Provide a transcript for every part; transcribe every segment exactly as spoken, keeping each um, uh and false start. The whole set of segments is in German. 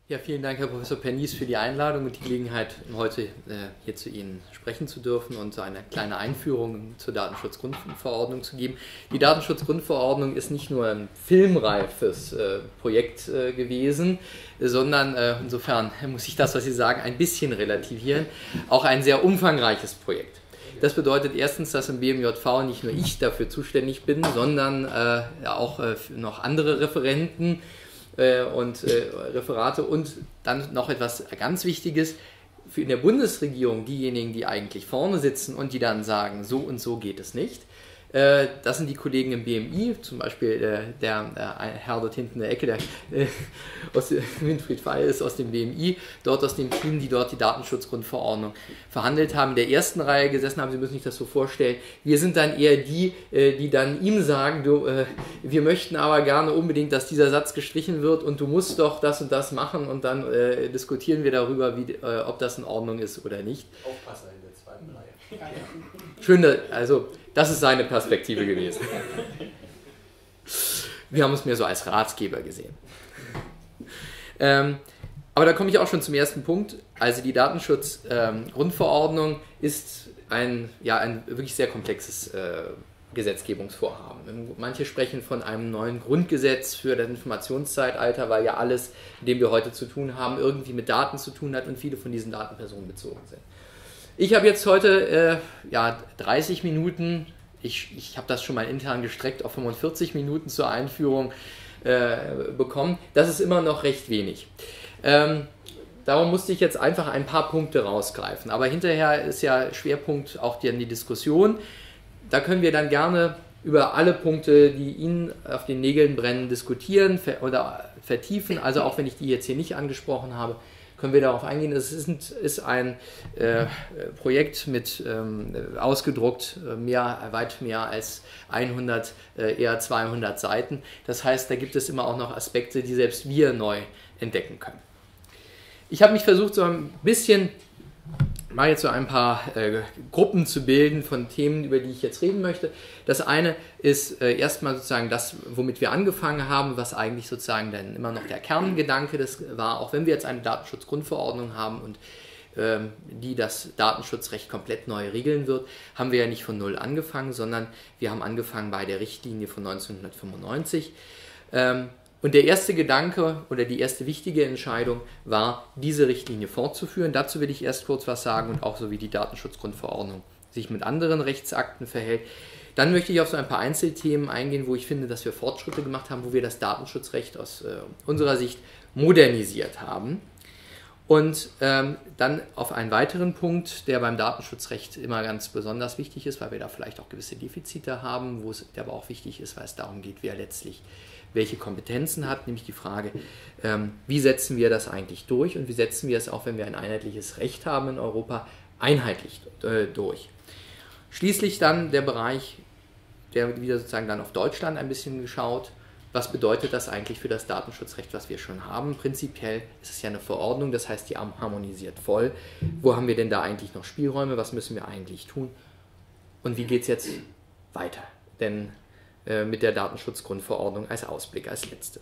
Ja, vielen Dank, Herr Professor Pernies, für die Einladung und die Gelegenheit, heute äh, hier zu Ihnen sprechen zu dürfen und so eine kleine Einführung zur Datenschutzgrundverordnung zu geben. Die Datenschutzgrundverordnung ist nicht nur ein filmreifes äh, Projekt äh, gewesen, sondern äh, insofern muss ich das, was Sie sagen, ein bisschen relativieren, auch ein sehr umfangreiches Projekt. Das bedeutet erstens, dass im B M J V nicht nur ich dafür zuständig bin, sondern äh, auch äh, noch andere Referenten und äh, Referate und dann noch etwas ganz Wichtiges für in der Bundesregierung, diejenigen, die eigentlich vorne sitzen und die dann sagen, so und so geht es nicht. Äh, das sind die Kollegen im B M I, zum Beispiel äh, der, der Herr dort hinten in der Ecke, der äh, aus, Winfried Feil ist aus dem B M I, dort aus dem Team, die dort die Datenschutzgrundverordnung verhandelt haben, in der ersten Reihe gesessen haben. Sie müssen sich das so vorstellen. Wir sind dann eher die, äh, die dann ihm sagen, du, äh, wir möchten aber gerne unbedingt, dass dieser Satz gestrichen wird und du musst doch das und das machen und dann äh, diskutieren wir darüber, wie, äh, ob das in Ordnung ist oder nicht. Aufpasser in der zweiten Reihe. Schön, also das ist seine Perspektive gewesen. Wir haben es mehr so als Ratgeber gesehen. Ähm, aber da komme ich auch schon zum ersten Punkt. Also die Datenschutzgrundverordnung ähm, ist ein, ja, ein wirklich sehr komplexes äh, Gesetzgebungsvorhaben. Manche sprechen von einem neuen Grundgesetz für das Informationszeitalter, weil ja alles, mit dem wir heute zu tun haben, irgendwie mit Daten zu tun hat und viele von diesen Daten personenbezogen sind. Ich habe jetzt heute äh, ja, dreißig Minuten, ich, ich habe das schon mal intern gestreckt auf fünfundvierzig Minuten zur Einführung äh, bekommen. Das ist immer noch recht wenig. Ähm, darum musste ich jetzt einfach ein paar Punkte rausgreifen. Aber hinterher ist ja Schwerpunkt auch die, die Diskussion. Da können wir dann gerne über alle Punkte, die Ihnen auf den Nägeln brennen, diskutieren ver oder vertiefen. Also auch wenn ich die jetzt hier nicht angesprochen habe, können wir darauf eingehen. Es ist ein, ist ein äh, Projekt mit ähm, ausgedruckt mehr, weit mehr als hundert, äh, eher zweihundert Seiten. Das heißt, da gibt es immer auch noch Aspekte, die selbst wir neu entdecken können. Ich habe mich versucht, so ein bisschen mal jetzt so ein paar äh, Gruppen zu bilden von Themen, über die ich jetzt reden möchte. Das eine ist äh, erstmal sozusagen das, womit wir angefangen haben, was eigentlich sozusagen dann immer noch der Kerngedanke des war, auch wenn wir jetzt eine Datenschutzgrundverordnung haben und ähm, die das Datenschutzrecht komplett neu regeln wird, haben wir ja nicht von null angefangen, sondern wir haben angefangen bei der Richtlinie von neunzehnhundertfünfundneunzig. Ähm, Und der erste Gedanke oder die erste wichtige Entscheidung war, diese Richtlinie fortzuführen. Dazu will ich erst kurz was sagen und auch so, wie die Datenschutzgrundverordnung sich mit anderen Rechtsakten verhält. Dann möchte ich auf so ein paar Einzelthemen eingehen, wo ich finde, dass wir Fortschritte gemacht haben, wo wir das Datenschutzrecht aus äh, unserer Sicht modernisiert haben. Und ähm, dann auf einen weiteren Punkt, der beim Datenschutzrecht immer ganz besonders wichtig ist, weil wir da vielleicht auch gewisse Defizite haben, wo es der aber auch wichtig ist, weil es darum geht, wer letztlich welche Kompetenzen hat, nämlich die Frage, ähm, wie setzen wir das eigentlich durch und wie setzen wir es, auch wenn wir ein einheitliches Recht haben in Europa, einheitlich äh, durch. Schließlich dann der Bereich, der wieder sozusagen dann auf Deutschland ein bisschen geschaut, was bedeutet das eigentlich für das Datenschutzrecht, was wir schon haben? Prinzipiell ist es ja eine Verordnung, das heißt, die harmonisiert voll. Wo haben wir denn da eigentlich noch Spielräume? Was müssen wir eigentlich tun? Und wie geht es jetzt weiter? Denn äh, mit der Datenschutzgrundverordnung als Ausblick, als letztes.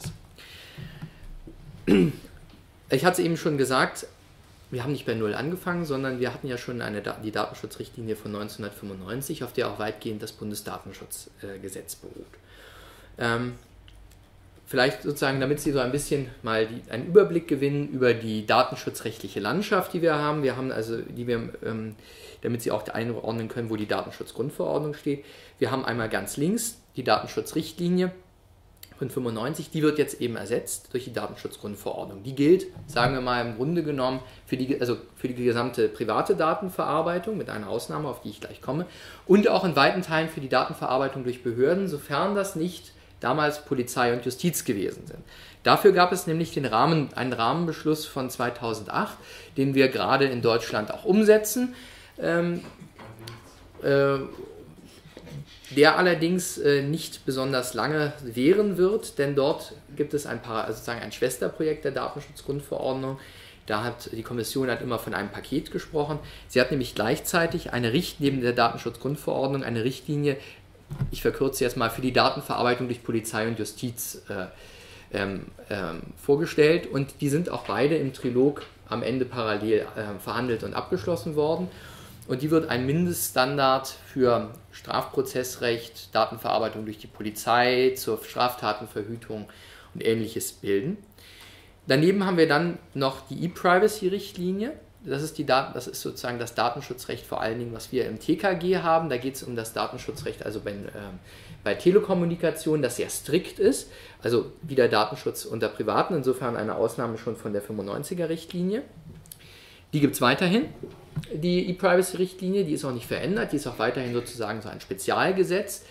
Ich hatte es eben schon gesagt, wir haben nicht bei Null angefangen, sondern wir hatten ja schon eine, die Datenschutzrichtlinie von neunzehnhundertfünfundneunzig, auf der auch weitgehend das Bundesdatenschutzgesetz beruht. Ähm, Vielleicht sozusagen, damit Sie so ein bisschen mal die, einen Überblick gewinnen über die datenschutzrechtliche Landschaft, die wir haben. Wir haben also, die wir, ähm, damit Sie auch einordnen können, wo die Datenschutzgrundverordnung steht. Wir haben einmal ganz links die Datenschutzrichtlinie von fünfundneunzig, die wird jetzt eben ersetzt durch die Datenschutzgrundverordnung. Die gilt, sagen wir mal im Grunde genommen, für die, also für die gesamte private Datenverarbeitung, mit einer Ausnahme, auf die ich gleich komme, und auch in weiten Teilen für die Datenverarbeitung durch Behörden, sofern das nicht damals Polizei und Justiz gewesen sind. Dafür gab es nämlich den Rahmen, einen Rahmenbeschluss von zweitausendacht, den wir gerade in Deutschland auch umsetzen, ähm, äh, der allerdings äh, nicht besonders lange währen wird, denn dort gibt es ein, paar, also sozusagen ein Schwesterprojekt der Datenschutzgrundverordnung. Da hat die Kommission hat immer von einem Paket gesprochen. Sie hat nämlich gleichzeitig eine Richtlinie, neben der Datenschutzgrundverordnung eine Richtlinie, ich verkürze jetzt mal, für die Datenverarbeitung durch Polizei und Justiz äh, ähm, ähm, vorgestellt und die sind auch beide im Trilog am Ende parallel äh, verhandelt und abgeschlossen worden. Und die wird ein Mindeststandard für Strafprozessrecht, Datenverarbeitung durch die Polizei, zur Straftatenverhütung und Ähnliches bilden. Daneben haben wir dann noch die E-Privacy-Richtlinie. Das ist, die Daten, das ist sozusagen das Datenschutzrecht vor allen Dingen, was wir im T K G haben. Da geht es um das Datenschutzrecht, also bei, äh, bei Telekommunikation, das sehr strikt ist. Also wieder Datenschutz unter Privaten, insofern eine Ausnahme schon von der fünfundneunziger-Richtlinie. Die gibt es weiterhin, die E-Privacy-Richtlinie, die ist auch nicht verändert, die ist auch weiterhin sozusagen so ein Spezialgesetz.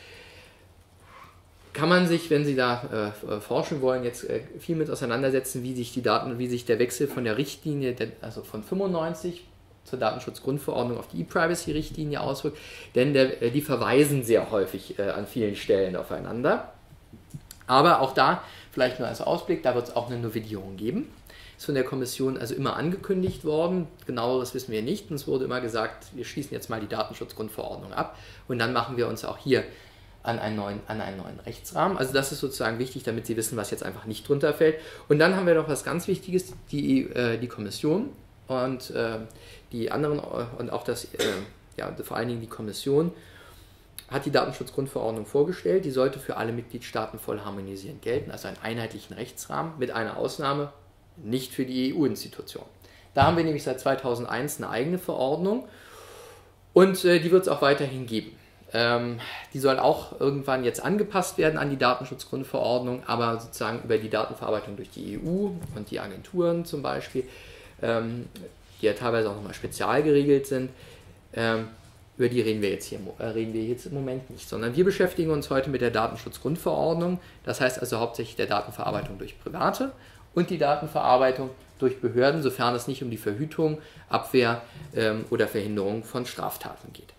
Kann man sich, wenn Sie da äh, forschen wollen, jetzt äh, viel mit auseinandersetzen, wie sich die Daten, wie sich der Wechsel von der Richtlinie, der, also von fünfundneunzig zur Datenschutzgrundverordnung auf die E-Privacy-Richtlinie auswirkt, denn der, äh, die verweisen sehr häufig äh, an vielen Stellen aufeinander. Aber auch da, vielleicht nur als Ausblick, da wird es auch eine Novellierung geben. Ist von der Kommission also immer angekündigt worden, genaueres wissen wir nicht, und es wurde immer gesagt, wir schließen jetzt mal die Datenschutzgrundverordnung ab und dann machen wir uns auch hier An einen, neuen, an einen neuen Rechtsrahmen. Also das ist sozusagen wichtig, damit Sie wissen, was jetzt einfach nicht drunter fällt. Und dann haben wir noch was ganz Wichtiges, die, äh, die Kommission und äh, die anderen und auch das, äh, ja, vor allen Dingen die Kommission hat die Datenschutzgrundverordnung vorgestellt. Die sollte für alle Mitgliedstaaten voll harmonisierend gelten, also einen einheitlichen Rechtsrahmen mit einer Ausnahme, nicht für die E U-Institutionen. Da haben wir nämlich seit zweitausendeins eine eigene Verordnung und äh, die wird es auch weiterhin geben. Die soll auch irgendwann jetzt angepasst werden an die Datenschutzgrundverordnung, aber sozusagen über die Datenverarbeitung durch die E U und die Agenturen zum Beispiel, die ja teilweise auch nochmal spezial geregelt sind, über die reden wir, jetzt hier, reden wir jetzt im Moment nicht, sondern wir beschäftigen uns heute mit der Datenschutzgrundverordnung, das heißt also hauptsächlich der Datenverarbeitung durch Private und die Datenverarbeitung durch Behörden, sofern es nicht um die Verhütung, Abwehr oder Verhinderung von Straftaten geht.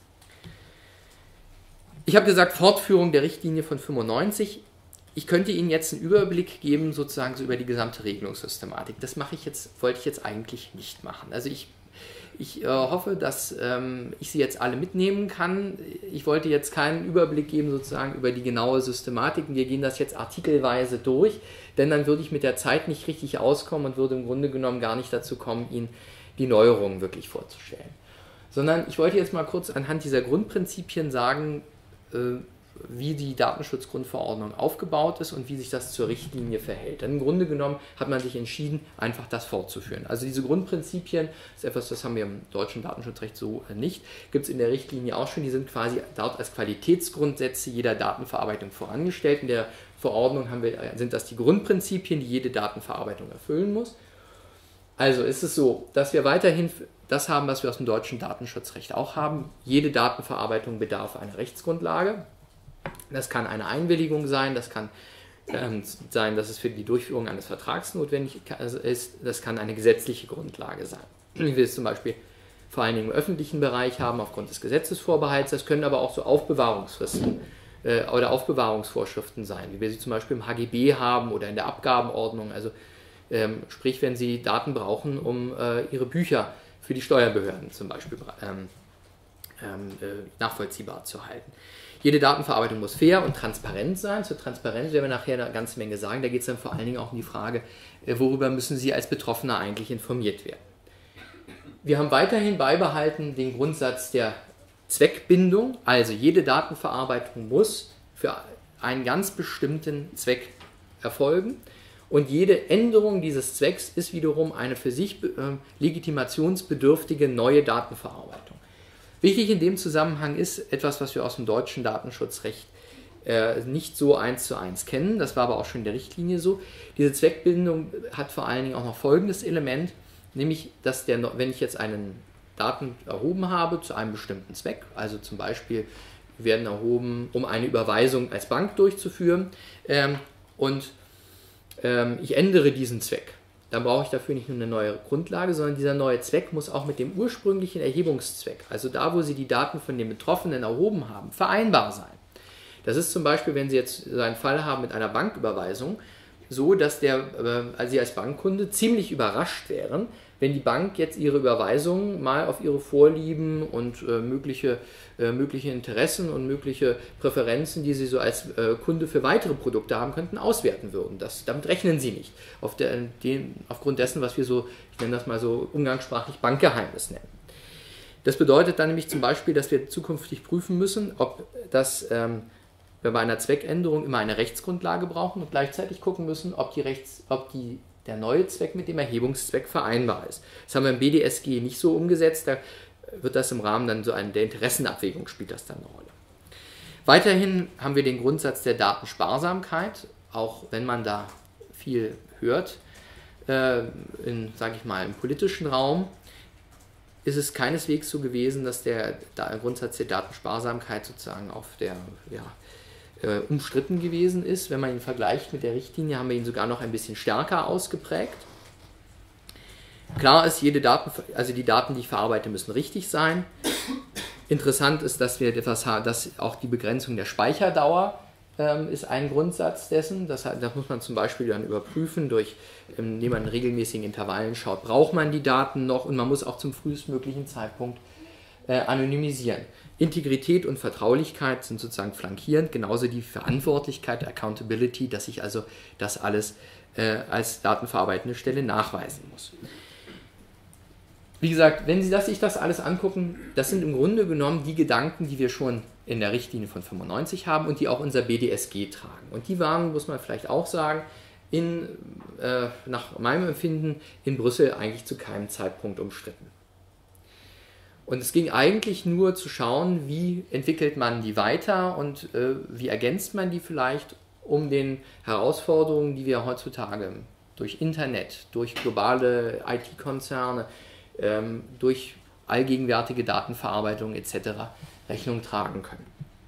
Ich habe gesagt, Fortführung der Richtlinie von fünfundneunzig. Ich könnte Ihnen jetzt einen Überblick geben, sozusagen so über die gesamte Regelungssystematik. Das mache ich jetzt, wollte ich jetzt eigentlich nicht machen. Also ich, ich äh, hoffe, dass ähm, ich Sie jetzt alle mitnehmen kann. Ich wollte jetzt keinen Überblick geben, sozusagen über die genaue Systematik. Wir gehen das jetzt artikelweise durch, denn dann würde ich mit der Zeit nicht richtig auskommen und würde im Grunde genommen gar nicht dazu kommen, Ihnen die Neuerungen wirklich vorzustellen. Sondern ich wollte jetzt mal kurz anhand dieser Grundprinzipien sagen, wie die Datenschutzgrundverordnung aufgebaut ist und wie sich das zur Richtlinie verhält. Denn im Grunde genommen hat man sich entschieden, einfach das fortzuführen. Also diese Grundprinzipien, das ist etwas, das haben wir im deutschen Datenschutzrecht so nicht, gibt es in der Richtlinie auch schon, die sind quasi dort als Qualitätsgrundsätze jeder Datenverarbeitung vorangestellt. In der Verordnung haben wir, sind das die Grundprinzipien, die jede Datenverarbeitung erfüllen muss. Also ist es so, dass wir weiterhin das haben, was wir aus dem deutschen Datenschutzrecht auch haben. Jede Datenverarbeitung bedarf einer Rechtsgrundlage. Das kann eine Einwilligung sein, das kann ähm, sein, dass es für die Durchführung eines Vertrags notwendig ist, das kann eine gesetzliche Grundlage sein. Wie wir es zum Beispiel vor allen Dingen im öffentlichen Bereich haben, aufgrund des Gesetzesvorbehalts. Das können aber auch so Aufbewahrungsfristen äh, oder Aufbewahrungsvorschriften sein, wie wir sie zum Beispiel im H G B haben oder in der Abgabenordnung. Also ähm, sprich, wenn Sie Daten brauchen, um äh, Ihre Bücher für die Steuerbehörden zum Beispiel ähm, ähm, äh, nachvollziehbar zu halten. Jede Datenverarbeitung muss fair und transparent sein. Zur Transparenz werden wir nachher eine ganze Menge sagen. Da geht es dann vor allen Dingen auch um die Frage, äh, worüber müssen Sie als Betroffener eigentlich informiert werden. Wir haben weiterhin beibehalten den Grundsatz der Zweckbindung. Also jede Datenverarbeitung muss für einen ganz bestimmten Zweck erfolgen. Und jede Änderung dieses Zwecks ist wiederum eine für sich äh, legitimationsbedürftige neue Datenverarbeitung. Wichtig in dem Zusammenhang ist etwas, was wir aus dem deutschen Datenschutzrecht äh, nicht so eins zu eins kennen. Das war aber auch schon in der Richtlinie so. Diese Zweckbindung hat vor allen Dingen auch noch folgendes Element, nämlich, dass der, wenn ich jetzt einen Daten erhoben habe zu einem bestimmten Zweck, also zum Beispiel werden erhoben, um eine Überweisung als Bank durchzuführen ähm, und ich ändere diesen Zweck. Dann brauche ich dafür nicht nur eine neue Grundlage, sondern dieser neue Zweck muss auch mit dem ursprünglichen Erhebungszweck, also da, wo Sie die Daten von den Betroffenen erhoben haben, vereinbar sein. Das ist zum Beispiel, wenn Sie jetzt so einen Fall haben mit einer Banküberweisung, so, dass der, also Sie als Bankkunde ziemlich überrascht wären, wenn die Bank jetzt ihre Überweisungen mal auf ihre Vorlieben und äh, mögliche, äh, mögliche Interessen und mögliche Präferenzen, die sie so als äh, Kunde für weitere Produkte haben könnten, auswerten würden. Das, damit rechnen sie nicht, auf der, den, aufgrund dessen, was wir so, ich nenne das mal so umgangssprachlich Bankgeheimnis nennen. Das bedeutet dann nämlich zum Beispiel, dass wir zukünftig prüfen müssen, ob das, ähm, wir bei einer Zweckänderung immer eine Rechtsgrundlage brauchen und gleichzeitig gucken müssen, ob die Rechts, ob die der neue Zweck mit dem Erhebungszweck vereinbar ist. Das haben wir im B D S G nicht so umgesetzt, da wird das im Rahmen dann so eine, der Interessenabwägung spielt das dann eine Rolle. Weiterhin haben wir den Grundsatz der Datensparsamkeit, auch wenn man da viel hört, äh, in, sage ich mal, im politischen Raum, ist es keineswegs so gewesen, dass der, der Grundsatz der Datensparsamkeit sozusagen auf der, ja, Äh, umstritten gewesen ist. Wenn man ihn vergleicht mit der Richtlinie, haben wir ihn sogar noch ein bisschen stärker ausgeprägt. Klar ist, jede Daten, also die Daten, die ich verarbeite, müssen richtig sein. Interessant ist, dass wir etwas haben, dass auch die Begrenzung der Speicherdauer ähm, ist ein Grundsatz dessen. Das, das muss man zum Beispiel dann überprüfen, durch, ähm, indem man in regelmäßigen Intervallen schaut, braucht man die Daten noch, und man muss auch zum frühestmöglichen Zeitpunkt äh, anonymisieren. Integrität und Vertraulichkeit sind sozusagen flankierend, genauso die Verantwortlichkeit, Accountability, dass ich also das alles äh, als datenverarbeitende Stelle nachweisen muss. Wie gesagt, wenn Sie das, sich das alles angucken, das sind im Grunde genommen die Gedanken, die wir schon in der Richtlinie von fünfundneunzig haben und die auch unser B D S G tragen. Und die waren, muss man vielleicht auch sagen, in, äh, nach meinem Empfinden in Brüssel eigentlich zu keinem Zeitpunkt umstritten. Und es ging eigentlich nur zu schauen, wie entwickelt man die weiter und äh, wie ergänzt man die vielleicht, um den Herausforderungen, die wir heutzutage durch Internet, durch globale I T-Konzerne, ähm, durch allgegenwärtige Datenverarbeitung et cetera Rechnung tragen können.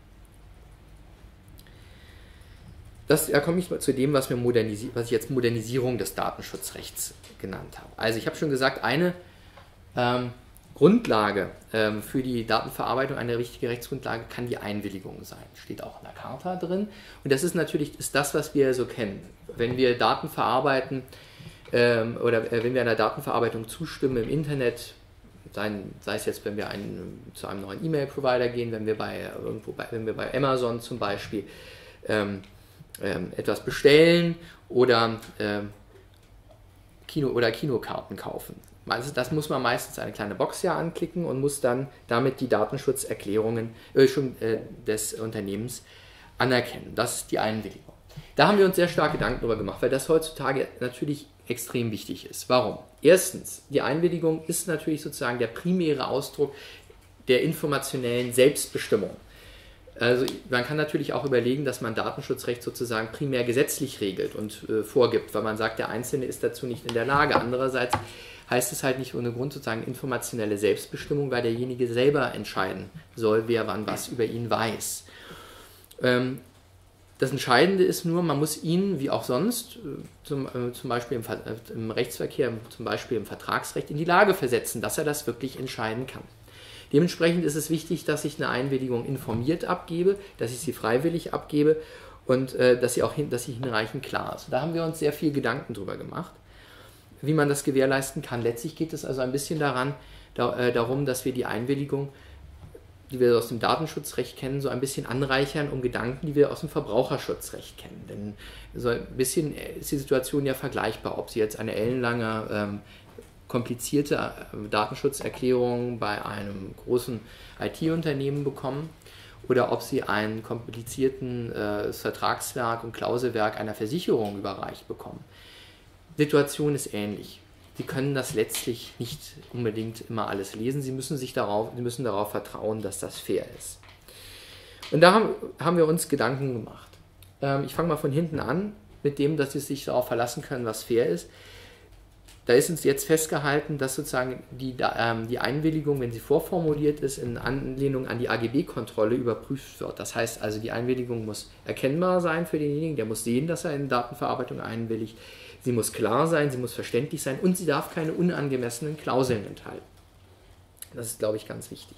Das, da komme ich zu dem, was, wir modernisi- was ich jetzt Modernisierung des Datenschutzrechts genannt habe. Also ich habe schon gesagt, eine ähm, Grundlage ähm, für die Datenverarbeitung, eine richtige Rechtsgrundlage, kann die Einwilligung sein. Steht auch in der Charta drin. Und das ist natürlich ist das, was wir so kennen. Wenn wir Daten verarbeiten ähm, oder äh, wenn wir einer Datenverarbeitung zustimmen im Internet, sei, sei es jetzt, wenn wir einen, zu einem neuen E-Mail-Provider gehen, wenn wir bei, irgendwo bei, wenn wir bei Amazon zum Beispiel ähm, ähm, etwas bestellen oder, ähm, Kino- oder Kinokarten kaufen. Also das muss man meistens eine kleine Box ja anklicken und muss dann damit die Datenschutzerklärungen äh, schon, äh, des Unternehmens anerkennen. Das ist die Einwilligung. Da haben wir uns sehr stark Gedanken darüber gemacht, weil das heutzutage natürlich extrem wichtig ist. Warum? Erstens, die Einwilligung ist natürlich sozusagen der primäre Ausdruck der informationellen Selbstbestimmung. Also man kann natürlich auch überlegen, dass man Datenschutzrecht sozusagen primär gesetzlich regelt und äh, vorgibt, weil man sagt, der Einzelne ist dazu nicht in der Lage. Andererseits heißt es halt nicht ohne Grund sozusagen informationelle Selbstbestimmung, weil derjenige selber entscheiden soll, wer wann was über ihn weiß. Ähm, das Entscheidende ist nur, man muss ihn, wie auch sonst, zum, äh, zum Beispiel im, Ver äh, im Rechtsverkehr, zum Beispiel im Vertragsrecht, in die Lage versetzen, dass er das wirklich entscheiden kann. Dementsprechend ist es wichtig, dass ich eine Einwilligung informiert abgebe, dass ich sie freiwillig abgebe und äh, dass sie auch hin, dass sie hinreichend klar ist. Da haben wir uns sehr viel Gedanken drüber gemacht, wie man das gewährleisten kann. Letztlich geht es also ein bisschen daran, da, äh, darum, dass wir die Einwilligung, die wir aus dem Datenschutzrecht kennen, so ein bisschen anreichern um Gedanken, die wir aus dem Verbraucherschutzrecht kennen. Denn so ein bisschen ist die Situation ja vergleichbar, ob Sie jetzt eine ellenlange, ähm, komplizierte äh, Datenschutzerklärung bei einem großen I T-Unternehmen bekommen oder ob Sie einen komplizierten äh, Vertragswerk und Klauselwerk einer Versicherung überreicht bekommen. Situation ist ähnlich. Sie können das letztlich nicht unbedingt immer alles lesen. Sie müssen, sich darauf, Sie müssen darauf vertrauen, dass das fair ist. Und da haben, haben wir uns Gedanken gemacht. Ähm, ich fange mal von hinten an, mit dem, dass Sie sich darauf verlassen können, was fair ist. Da ist uns jetzt festgehalten, dass sozusagen die, ähm, die Einwilligung, wenn sie vorformuliert ist, in Anlehnung an die A G B-Kontrolle überprüft wird. Das heißt also, die Einwilligung muss erkennbar sein für denjenigen, der muss sehen, dass er in Datenverarbeitung einwilligt. Sie muss klar sein, sie muss verständlich sein und sie darf keine unangemessenen Klauseln enthalten. Das ist, glaube ich, ganz wichtig.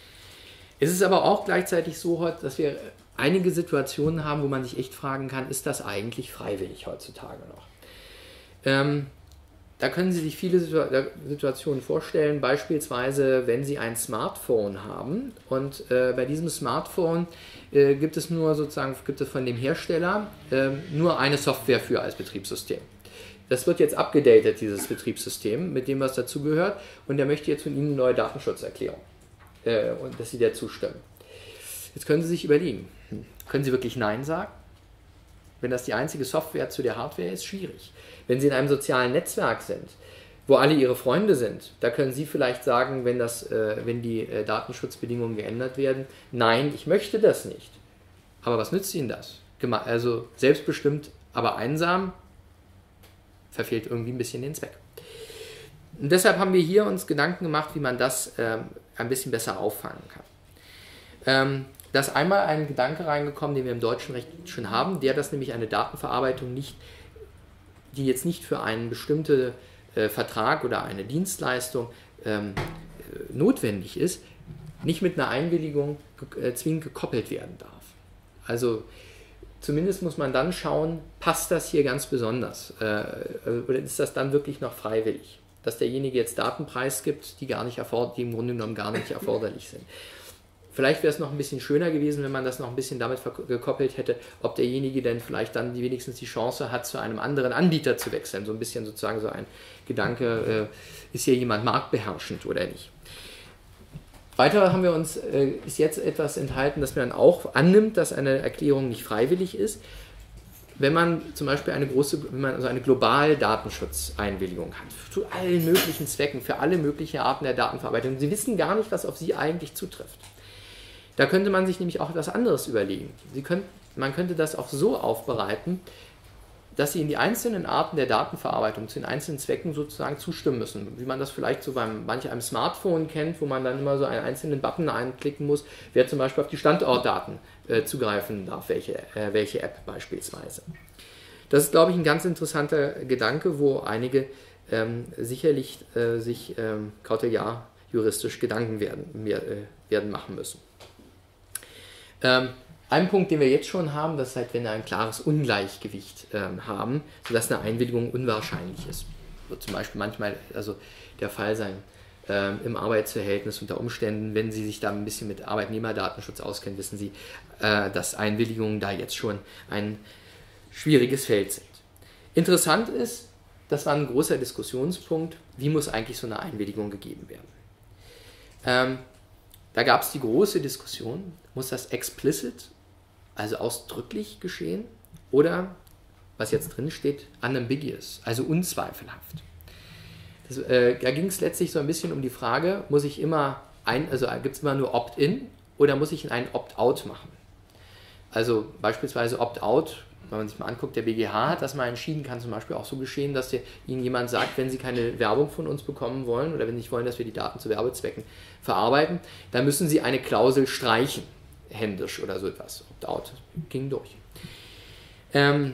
Es ist aber auch gleichzeitig so, dass wir einige Situationen haben, wo man sich echt fragen kann, ist das eigentlich freiwillig heutzutage noch? Ähm, da können Sie sich viele Situationen vorstellen, beispielsweise wenn Sie ein Smartphone haben und äh, bei diesem Smartphone äh, gibt es nur sozusagen, gibt es von dem Hersteller äh, nur eine Software für als Betriebssystem. Das wird jetzt abgedatet, dieses Betriebssystem, mit dem was dazugehört, und der möchte jetzt von Ihnen eine neue Datenschutzerklärung, äh, und dass Sie der zustimmen. Jetzt können Sie sich überlegen, können Sie wirklich Nein sagen? Wenn das die einzige Software zu der Hardware ist, schwierig. Wenn Sie in einem sozialen Netzwerk sind, wo alle Ihre Freunde sind, da können Sie vielleicht sagen, wenn, das, äh, wenn die äh, Datenschutzbedingungen geändert werden, nein, ich möchte das nicht. Aber was nützt Ihnen das? Gema- also selbstbestimmt, aber einsam, verfehlt irgendwie ein bisschen den Zweck. Und deshalb haben wir hier uns Gedanken gemacht, wie man das ähm, ein bisschen besser auffangen kann. Ähm, da ist einmal ein Gedanke reingekommen, den wir im deutschen Recht schon haben, der, dass nämlich eine Datenverarbeitung nicht, die jetzt nicht für einen bestimmten äh, Vertrag oder eine Dienstleistung ähm, äh, notwendig ist, nicht mit einer Einwilligung äh, zwingend gekoppelt werden darf. Also zumindest muss man dann schauen, passt das hier ganz besonders, äh, oder ist das dann wirklich noch freiwillig, dass derjenige jetzt Daten preisgibt, die, gar nicht erford- die im Grunde genommen gar nicht erforderlich sind. Vielleicht wäre es noch ein bisschen schöner gewesen, wenn man das noch ein bisschen damit gekoppelt hätte, ob derjenige denn vielleicht dann die, wenigstens die Chance hat, zu einem anderen Anbieter zu wechseln. So ein bisschen sozusagen so ein Gedanke, äh, ist hier jemand marktbeherrschend oder nicht. Weiter haben wir uns, äh, ist jetzt etwas enthalten, dass man dann auch annimmt, dass eine Erklärung nicht freiwillig ist. Wenn man zum Beispiel eine große, wenn man also eine globale Datenschutzeinwilligung hat, zu allen möglichen Zwecken, für alle möglichen Arten der Datenverarbeitung, Sie wissen gar nicht, was auf Sie eigentlich zutrifft. Da könnte man sich nämlich auch etwas anderes überlegen. Sie können, man könnte das auch so aufbereiten, dass Sie in die einzelnen Arten der Datenverarbeitung zu den einzelnen Zwecken sozusagen zustimmen müssen. Wie man das vielleicht so beim manch einem Smartphone kennt, wo man dann immer so einen einzelnen Button einklicken muss, wer zum Beispiel auf die Standortdaten äh, zugreifen darf, welche, äh, welche App beispielsweise. Das ist, glaube ich, ein ganz interessanter Gedanke, wo einige ähm, sicherlich äh, sich ähm, kautellar juristisch Gedanken werden, mehr, äh, werden machen müssen. Ähm, ein Punkt, den wir jetzt schon haben, das ist halt, wenn wir ein klares Ungleichgewicht ähm, haben, sodass eine Einwilligung unwahrscheinlich ist. Wird zum Beispiel manchmal also der Fall sein ähm, im Arbeitsverhältnis unter Umständen, wenn Sie sich da ein bisschen mit Arbeitnehmerdatenschutz auskennen, wissen Sie, äh, dass Einwilligungen da jetzt schon ein schwieriges Feld sind. Interessant ist, das war ein großer Diskussionspunkt, wie muss eigentlich so eine Einwilligung gegeben werden. Ähm, Da gab es die große Diskussion, muss das explicit, also ausdrücklich geschehen, oder, was jetzt drin steht, unambiguous, also unzweifelhaft. Das, äh, da ging es letztlich so ein bisschen um die Frage, muss ich immer ein, also gibt es immer nur Opt-in oder muss ich einen Opt-out machen? Also beispielsweise Opt-out, wenn man sich mal anguckt, der B G H hat das mal entschieden, kann zum Beispiel auch so geschehen, dass der, Ihnen jemand sagt, wenn Sie keine Werbung von uns bekommen wollen oder wenn Sie nicht wollen, dass wir die Daten zu Werbezwecken verarbeiten, dann müssen Sie eine Klausel streichen, händisch oder so etwas. Opt-out ging durch. Ähm,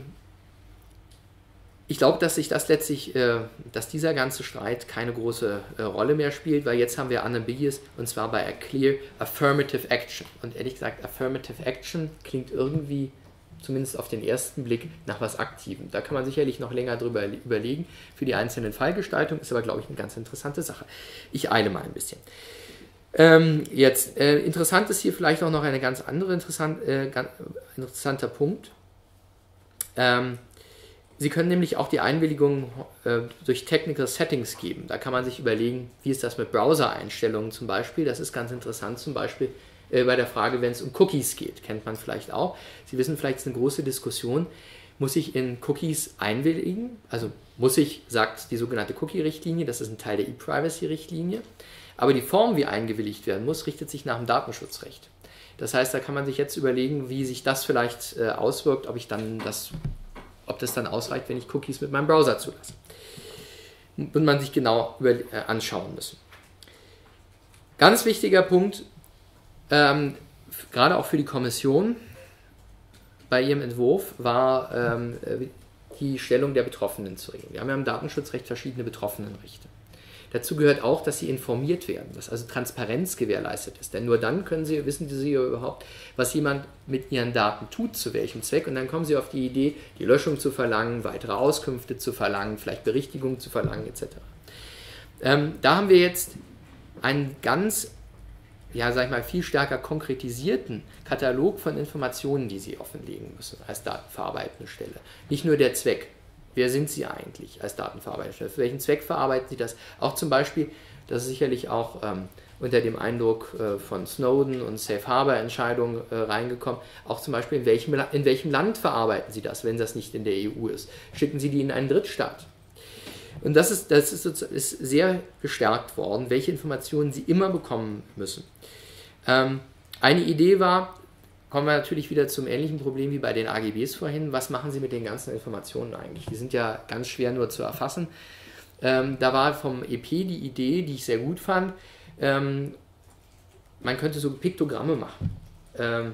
ich glaube, dass sich das letztlich, äh, dass dieser ganze Streit keine große äh, Rolle mehr spielt, weil jetzt haben wir unambiguous und zwar bei a clear affirmative action. Und ehrlich gesagt, affirmative action klingt irgendwie zumindest auf den ersten Blick nach was Aktivem. Da kann man sicherlich noch länger drüber überlegen. Für die einzelnen Fallgestaltung ist aber, glaube ich, eine ganz interessante Sache. Ich eile mal ein bisschen. Ähm, jetzt, äh, interessant ist hier vielleicht auch noch ein ganz anderer interessant, äh, ganz interessanter Punkt. Ähm, Sie können nämlich auch die Einwilligung äh, durch Technical Settings geben. Da kann man sich überlegen, wie ist das mit Browser-Einstellungen zum Beispiel. Das ist ganz interessant, zum Beispiel bei der Frage, wenn es um Cookies geht, kennt man vielleicht auch. Sie wissen, vielleicht ist eine große Diskussion, muss ich in Cookies einwilligen? Also muss ich, sagt die sogenannte Cookie-Richtlinie, das ist ein Teil der E-Privacy-Richtlinie, aber die Form, wie eingewilligt werden muss, richtet sich nach dem Datenschutzrecht. Das heißt, da kann man sich jetzt überlegen, wie sich das vielleicht äh, auswirkt, ob ich dann das, ob das dann ausreicht, wenn ich Cookies mit meinem Browser zulasse. Und man sich genau über, äh, anschauen müssen. Ganz wichtiger Punkt, Ähm, gerade auch für die Kommission bei ihrem Entwurf war ähm, die Stellung der Betroffenen zu regeln. Wir haben ja im Datenschutzrecht verschiedene Betroffenenrechte. Dazu gehört auch, dass sie informiert werden, dass also Transparenz gewährleistet ist. Denn nur dann können sie, wissen sie überhaupt, was jemand mit ihren Daten tut, zu welchem Zweck. Und dann kommen sie auf die Idee, die Löschung zu verlangen, weitere Auskünfte zu verlangen, vielleicht Berichtigung zu verlangen, et cetera. Ähm, da haben wir jetzt einen ganz, ja, sag ich mal, viel stärker konkretisierten Katalog von Informationen, die Sie offenlegen müssen als datenverarbeitende Stelle. Nicht nur der Zweck. Wer sind Sie eigentlich als datenverarbeitende Stelle? Für welchen Zweck verarbeiten Sie das? Auch zum Beispiel, das ist sicherlich auch ähm, unter dem Eindruck äh, von Snowden und Safe Harbor Entscheidungen äh, reingekommen, auch zum Beispiel, in welchem, in welchem Land verarbeiten Sie das, wenn das nicht in der E U ist? Schicken Sie die in einen Drittstaat? Und das ist, das ist, ist sehr gestärkt worden, welche Informationen Sie immer bekommen müssen. Ähm, eine Idee war, kommen wir natürlich wieder zum ähnlichen Problem wie bei den A G Bs vorhin, was machen Sie mit den ganzen Informationen eigentlich? Die sind ja ganz schwer nur zu erfassen. Ähm, da war vom E P die Idee, die ich sehr gut fand, ähm, man könnte so Piktogramme machen. Ähm,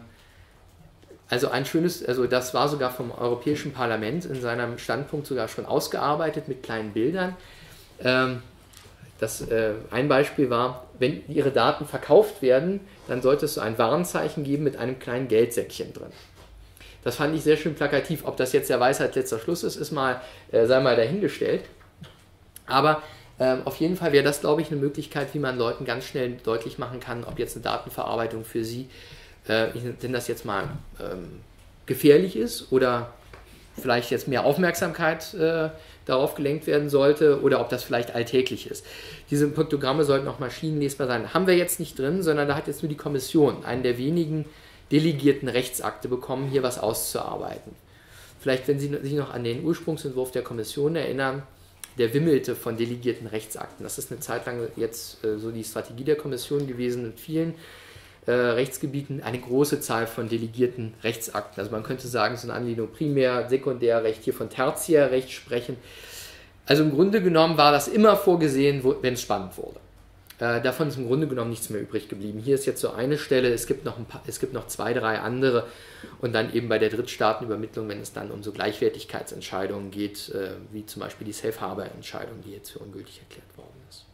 Also ein schönes, also das war sogar vom Europäischen Parlament in seinem Standpunkt sogar schon ausgearbeitet mit kleinen Bildern. Ähm, das, äh, ein Beispiel war, wenn Ihre Daten verkauft werden, dann sollte es so ein Warenzeichen geben mit einem kleinen Geldsäckchen drin. Das fand ich sehr schön plakativ. Ob das jetzt der Weisheit letzter Schluss ist, ist mal, äh, sei mal dahingestellt. Aber ähm, auf jeden Fall wäre das, glaube ich, eine Möglichkeit, wie man Leuten ganz schnell deutlich machen kann, ob jetzt eine Datenverarbeitung für sie wenn das jetzt mal ähm, gefährlich ist oder vielleicht jetzt mehr Aufmerksamkeit äh, darauf gelenkt werden sollte oder ob das vielleicht alltäglich ist. Diese Piktogramme sollten auch maschinenlesbar sein. Haben wir jetzt nicht drin, sondern da hat jetzt nur die Kommission, einen der wenigen delegierten Rechtsakte bekommen, hier was auszuarbeiten. Vielleicht, wenn Sie sich noch an den Ursprungsentwurf der Kommission erinnern, der wimmelte von delegierten Rechtsakten. Das ist eine Zeit lang jetzt äh, so die Strategie der Kommission gewesen mit vielen Äh, Rechtsgebieten, eine große Zahl von delegierten Rechtsakten. Also man könnte sagen, so eine Anlehnung Primär-, Sekundärrecht, hier von Tertiärrecht sprechen. Also im Grunde genommen war das immer vorgesehen, wenn es spannend wurde. Äh, davon ist im Grunde genommen nichts mehr übrig geblieben. Hier ist jetzt so eine Stelle, es gibt noch, ein paar, es gibt noch zwei, drei andere und dann eben bei der Drittstaatenübermittlung, wenn es dann um so Gleichwertigkeitsentscheidungen geht, äh, wie zum Beispiel die Safe Harbor Entscheidung, die jetzt für ungültig erklärt worden ist.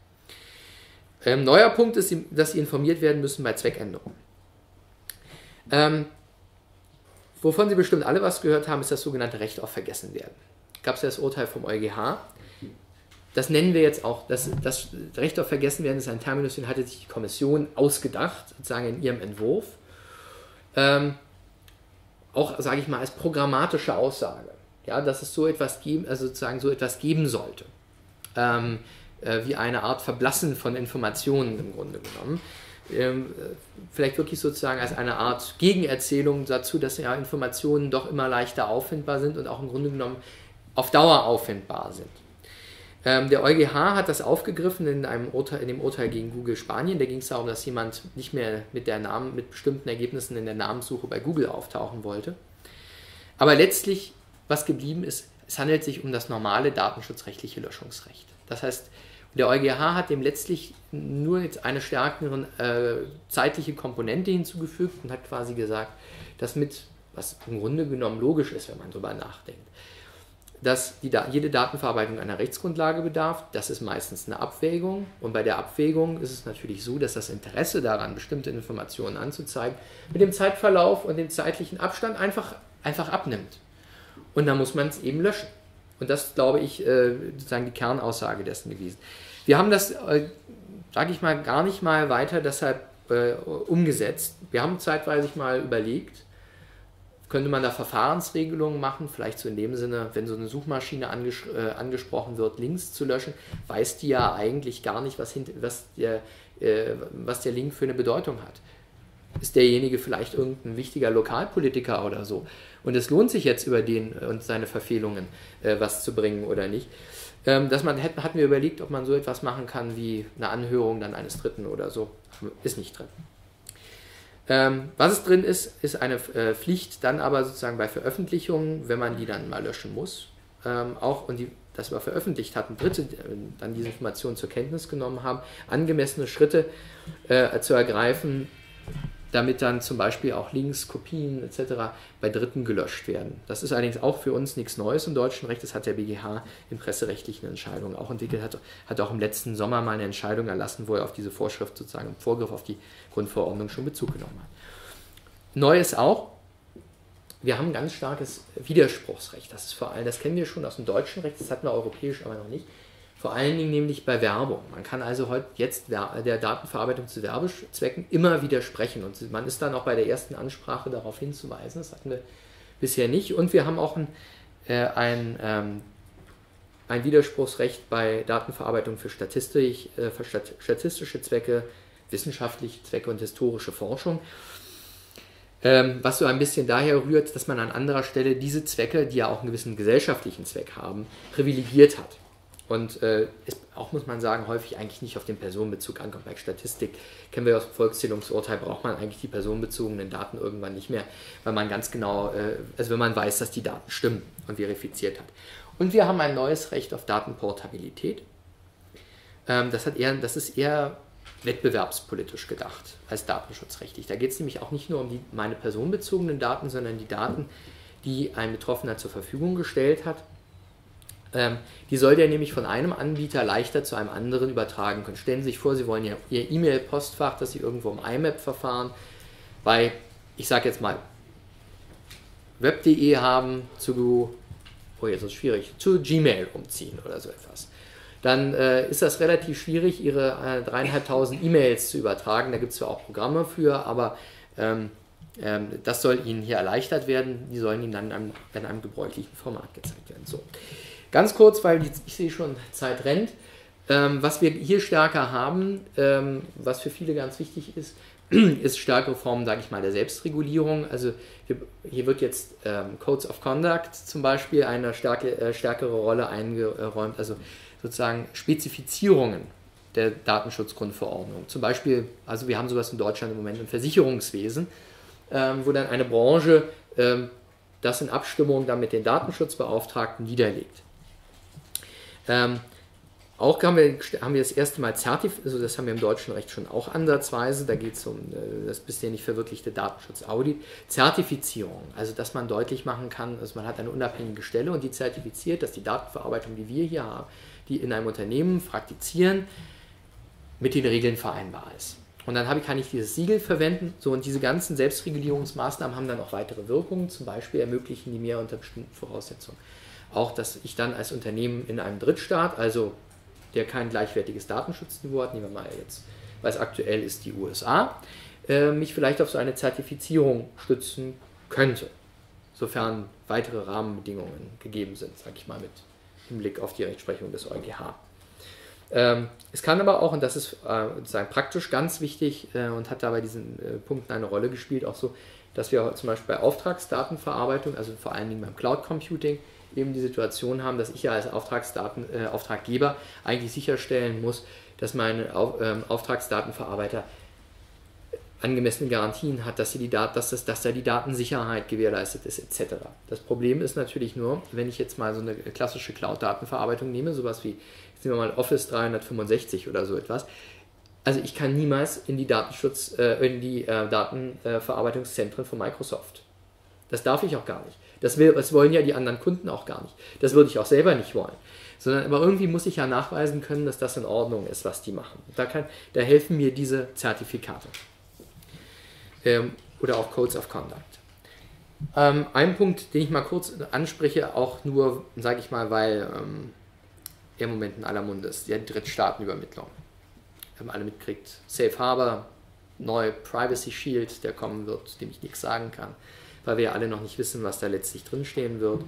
Ähm, neuer Punkt ist, dass Sie informiert werden müssen bei Zweckänderungen. Ähm, wovon Sie bestimmt alle was gehört haben, ist das sogenannte Recht auf Vergessenwerden. Gab es ja das Urteil vom EuGH. Das nennen wir jetzt auch, das, das Recht auf Vergessenwerden ist ein Terminus, den hatte sich die Kommission ausgedacht, sozusagen in ihrem Entwurf. Ähm, auch, sage ich mal, als programmatische Aussage, ja, dass es so etwas geben, also sozusagen so etwas geben sollte. Ähm, wie eine Art Verblassen von Informationen im Grunde genommen. Ähm, vielleicht wirklich sozusagen als eine Art Gegenerzählung dazu, dass ja Informationen doch immer leichter auffindbar sind und auch im Grunde genommen auf Dauer auffindbar sind. Ähm, der EuGH hat das aufgegriffen in, einem Urteil, in dem Urteil gegen Google Spanien. Da ging es darum, dass jemand nicht mehr mit, der Namen, mit bestimmten Ergebnissen in der Namenssuche bei Google auftauchen wollte. Aber letztlich, was geblieben ist, es handelt sich um das normale datenschutzrechtliche Löschungsrecht. Das heißt, der EuGH hat dem letztlich nur jetzt eine stärkere äh, zeitliche Komponente hinzugefügt und hat quasi gesagt, dass mit, was im Grunde genommen logisch ist, wenn man darüber nachdenkt, dass die, jede Datenverarbeitung einer Rechtsgrundlage bedarf. Das ist meistens eine Abwägung und bei der Abwägung ist es natürlich so, dass das Interesse daran, bestimmte Informationen anzuzeigen, mit dem Zeitverlauf und dem zeitlichen Abstand einfach, einfach abnimmt. Und dann muss man es eben löschen. Und das, glaube ich, äh, sozusagen die Kernaussage dessen gewesen. Wir haben das, äh, sage ich mal, gar nicht mal weiter deshalb äh, umgesetzt. Wir haben zeitweise mal überlegt, könnte man da Verfahrensregelungen machen, vielleicht so in dem Sinne, wenn so eine Suchmaschine anges äh, angesprochen wird, Links zu löschen, weiß die ja eigentlich gar nicht, was, was, der, äh, was der Link für eine Bedeutung hat. Ist derjenige vielleicht irgendein wichtiger Lokalpolitiker oder so? Und es lohnt sich jetzt über den und seine Verfehlungen äh, was zu bringen oder nicht. Ähm, dass man, hätten, hatten wir überlegt, ob man so etwas machen kann wie eine Anhörung dann eines Dritten oder so. Ist nicht drin. Ähm, was es drin ist, ist eine äh, Pflicht dann aber sozusagen bei Veröffentlichungen, wenn man die dann mal löschen muss, ähm, auch und die das wir veröffentlicht hatten, Dritte äh, dann diese Informationen zur Kenntnis genommen haben, angemessene Schritte äh, zu ergreifen, damit dann zum Beispiel auch Links, Kopien et cetera bei Dritten gelöscht werden. Das ist allerdings auch für uns nichts Neues im deutschen Recht. Das hat der B G H in presserechtlichen Entscheidungen auch entwickelt, hat, hat auch im letzten Sommer mal eine Entscheidung erlassen, wo er auf diese Vorschrift sozusagen im Vorgriff auf die Grundverordnung schon Bezug genommen hat. Neu ist auch, wir haben ein ganz starkes Widerspruchsrecht. Das ist vor allem, das kennen wir schon aus dem deutschen Recht, das hatten wir europäisch aber noch nicht. Vor allen Dingen nämlich bei Werbung. Man kann also heute jetzt der Datenverarbeitung zu Werbezwecken immer widersprechen und man ist dann auch bei der ersten Ansprache darauf hinzuweisen. Das hatten wir bisher nicht und wir haben auch ein, äh, ein, ähm, ein Widerspruchsrecht bei Datenverarbeitung für, Statistik, äh, für stat statistische Zwecke, wissenschaftliche Zwecke und historische Forschung. Ähm, was so ein bisschen daher rührt, dass man an anderer Stelle diese Zwecke, die ja auch einen gewissen gesellschaftlichen Zweck haben, privilegiert hat. Und äh, ist auch, muss man sagen, häufig eigentlich nicht auf den Personenbezug ankommt. Bei Statistik kennen wir aus dem Volkszählungsurteil, braucht man eigentlich die personenbezogenen Daten irgendwann nicht mehr, weil man ganz genau, äh, also wenn man weiß, dass die Daten stimmen und verifiziert hat. Und wir haben ein neues Recht auf Datenportabilität. Ähm, das, hat eher, das ist eher wettbewerbspolitisch gedacht als datenschutzrechtlich. Da geht es nämlich auch nicht nur um die, meine personenbezogenen Daten, sondern die Daten, die ein Betroffener zur Verfügung gestellt hat. Ähm, die soll der nämlich von einem Anbieter leichter zu einem anderen übertragen können. Stellen Sie sich vor, Sie wollen Ihr Ihr E-Mail-Postfach, das Sie irgendwo im I M A P-Verfahren bei, ich sage jetzt mal, web punkt de haben, zu, oh jetzt ist es schwierig, zu Gmail umziehen oder so etwas. Dann äh, ist das relativ schwierig, Ihre äh, dreieinhalbtausend E-Mails zu übertragen. Da gibt es zwar auch Programme für, aber ähm, ähm, das soll Ihnen hier erleichtert werden. Die sollen Ihnen dann in einem, in einem gebräuchlichen Format gezeigt werden. So. Ganz kurz, weil ich sehe schon, Zeit rennt. Ähm, was wir hier stärker haben, ähm, was für viele ganz wichtig ist, ist stärkere Formen, sage ich mal, der Selbstregulierung. Also hier, hier wird jetzt ähm, Codes of Conduct zum Beispiel eine starke, äh, stärkere Rolle eingeräumt, also sozusagen Spezifizierungen der Datenschutzgrundverordnung. Zum Beispiel, also wir haben sowas in Deutschland im Moment im Versicherungswesen, ähm, wo dann eine Branche ähm, das in Abstimmung dann mit den Datenschutzbeauftragten niederlegt. Ähm, auch haben wir, haben wir das erste Mal zertifiziert, also das haben wir im deutschen Recht schon auch ansatzweise, da geht es um äh, das bisher nicht verwirklichte Datenschutzaudit, Zertifizierung, also dass man deutlich machen kann, also man hat eine unabhängige Stelle und die zertifiziert, dass die Datenverarbeitung, die wir hier haben, die in einem Unternehmen praktizieren, mit den Regeln vereinbar ist. Und dann habe ich, kann ich dieses Siegel verwenden, so, und diese ganzen Selbstregulierungsmaßnahmen haben dann auch weitere Wirkungen, zum Beispiel ermöglichen die mir unter bestimmten Voraussetzungen auch, dass ich dann als Unternehmen in einem Drittstaat, also der kein gleichwertiges Datenschutzniveau hat, nehmen wir mal jetzt, weil es aktuell ist, die U S A, äh, mich vielleicht auf so eine Zertifizierung stützen könnte, sofern weitere Rahmenbedingungen gegeben sind, sage ich mal, mit Hinblick auf die Rechtsprechung des EuGH. Ähm, es kann aber auch, und das ist äh, sozusagen praktisch ganz wichtig äh, und hat da bei diesen äh, Punkten eine Rolle gespielt, auch so, dass wir zum Beispiel bei Auftragsdatenverarbeitung, also vor allen Dingen beim Cloud Computing, eben die Situation haben, dass ich ja als Auftragsdaten, äh, Auftraggeber eigentlich sicherstellen muss, dass mein Auf, ähm, Auftragsdatenverarbeiter angemessene Garantien hat, dass, sie die Dat dass, das, dass da die Datensicherheit gewährleistet ist, et cetera. Das Problem ist natürlich nur, wenn ich jetzt mal so eine klassische Cloud-Datenverarbeitung nehme, sowas wie, jetzt nehmen wir mal Office dreihundertfünfundsechzig oder so etwas, also ich kann niemals in die Datenschutz, äh, in die äh, Datenverarbeitungszentren von Microsoft. Das darf ich auch gar nicht. Das, will, das wollen ja die anderen Kunden auch gar nicht. Das würde ich auch selber nicht wollen. Sondern aber irgendwie muss ich ja nachweisen können, dass das in Ordnung ist, was die machen. Da, kann, da helfen mir diese Zertifikate. Ähm, oder auch Codes of Conduct. Ähm, ein Punkt, den ich mal kurz anspreche, auch nur, sage ich mal, weil ähm, er im Moment in aller Munde ist, die Drittstaatenübermittlung. Wir haben alle mitgekriegt, Safe Harbor, neu Privacy Shield, der kommen wird, dem ich nichts sagen kann, weil wir ja alle noch nicht wissen, was da letztlich drinstehen wird.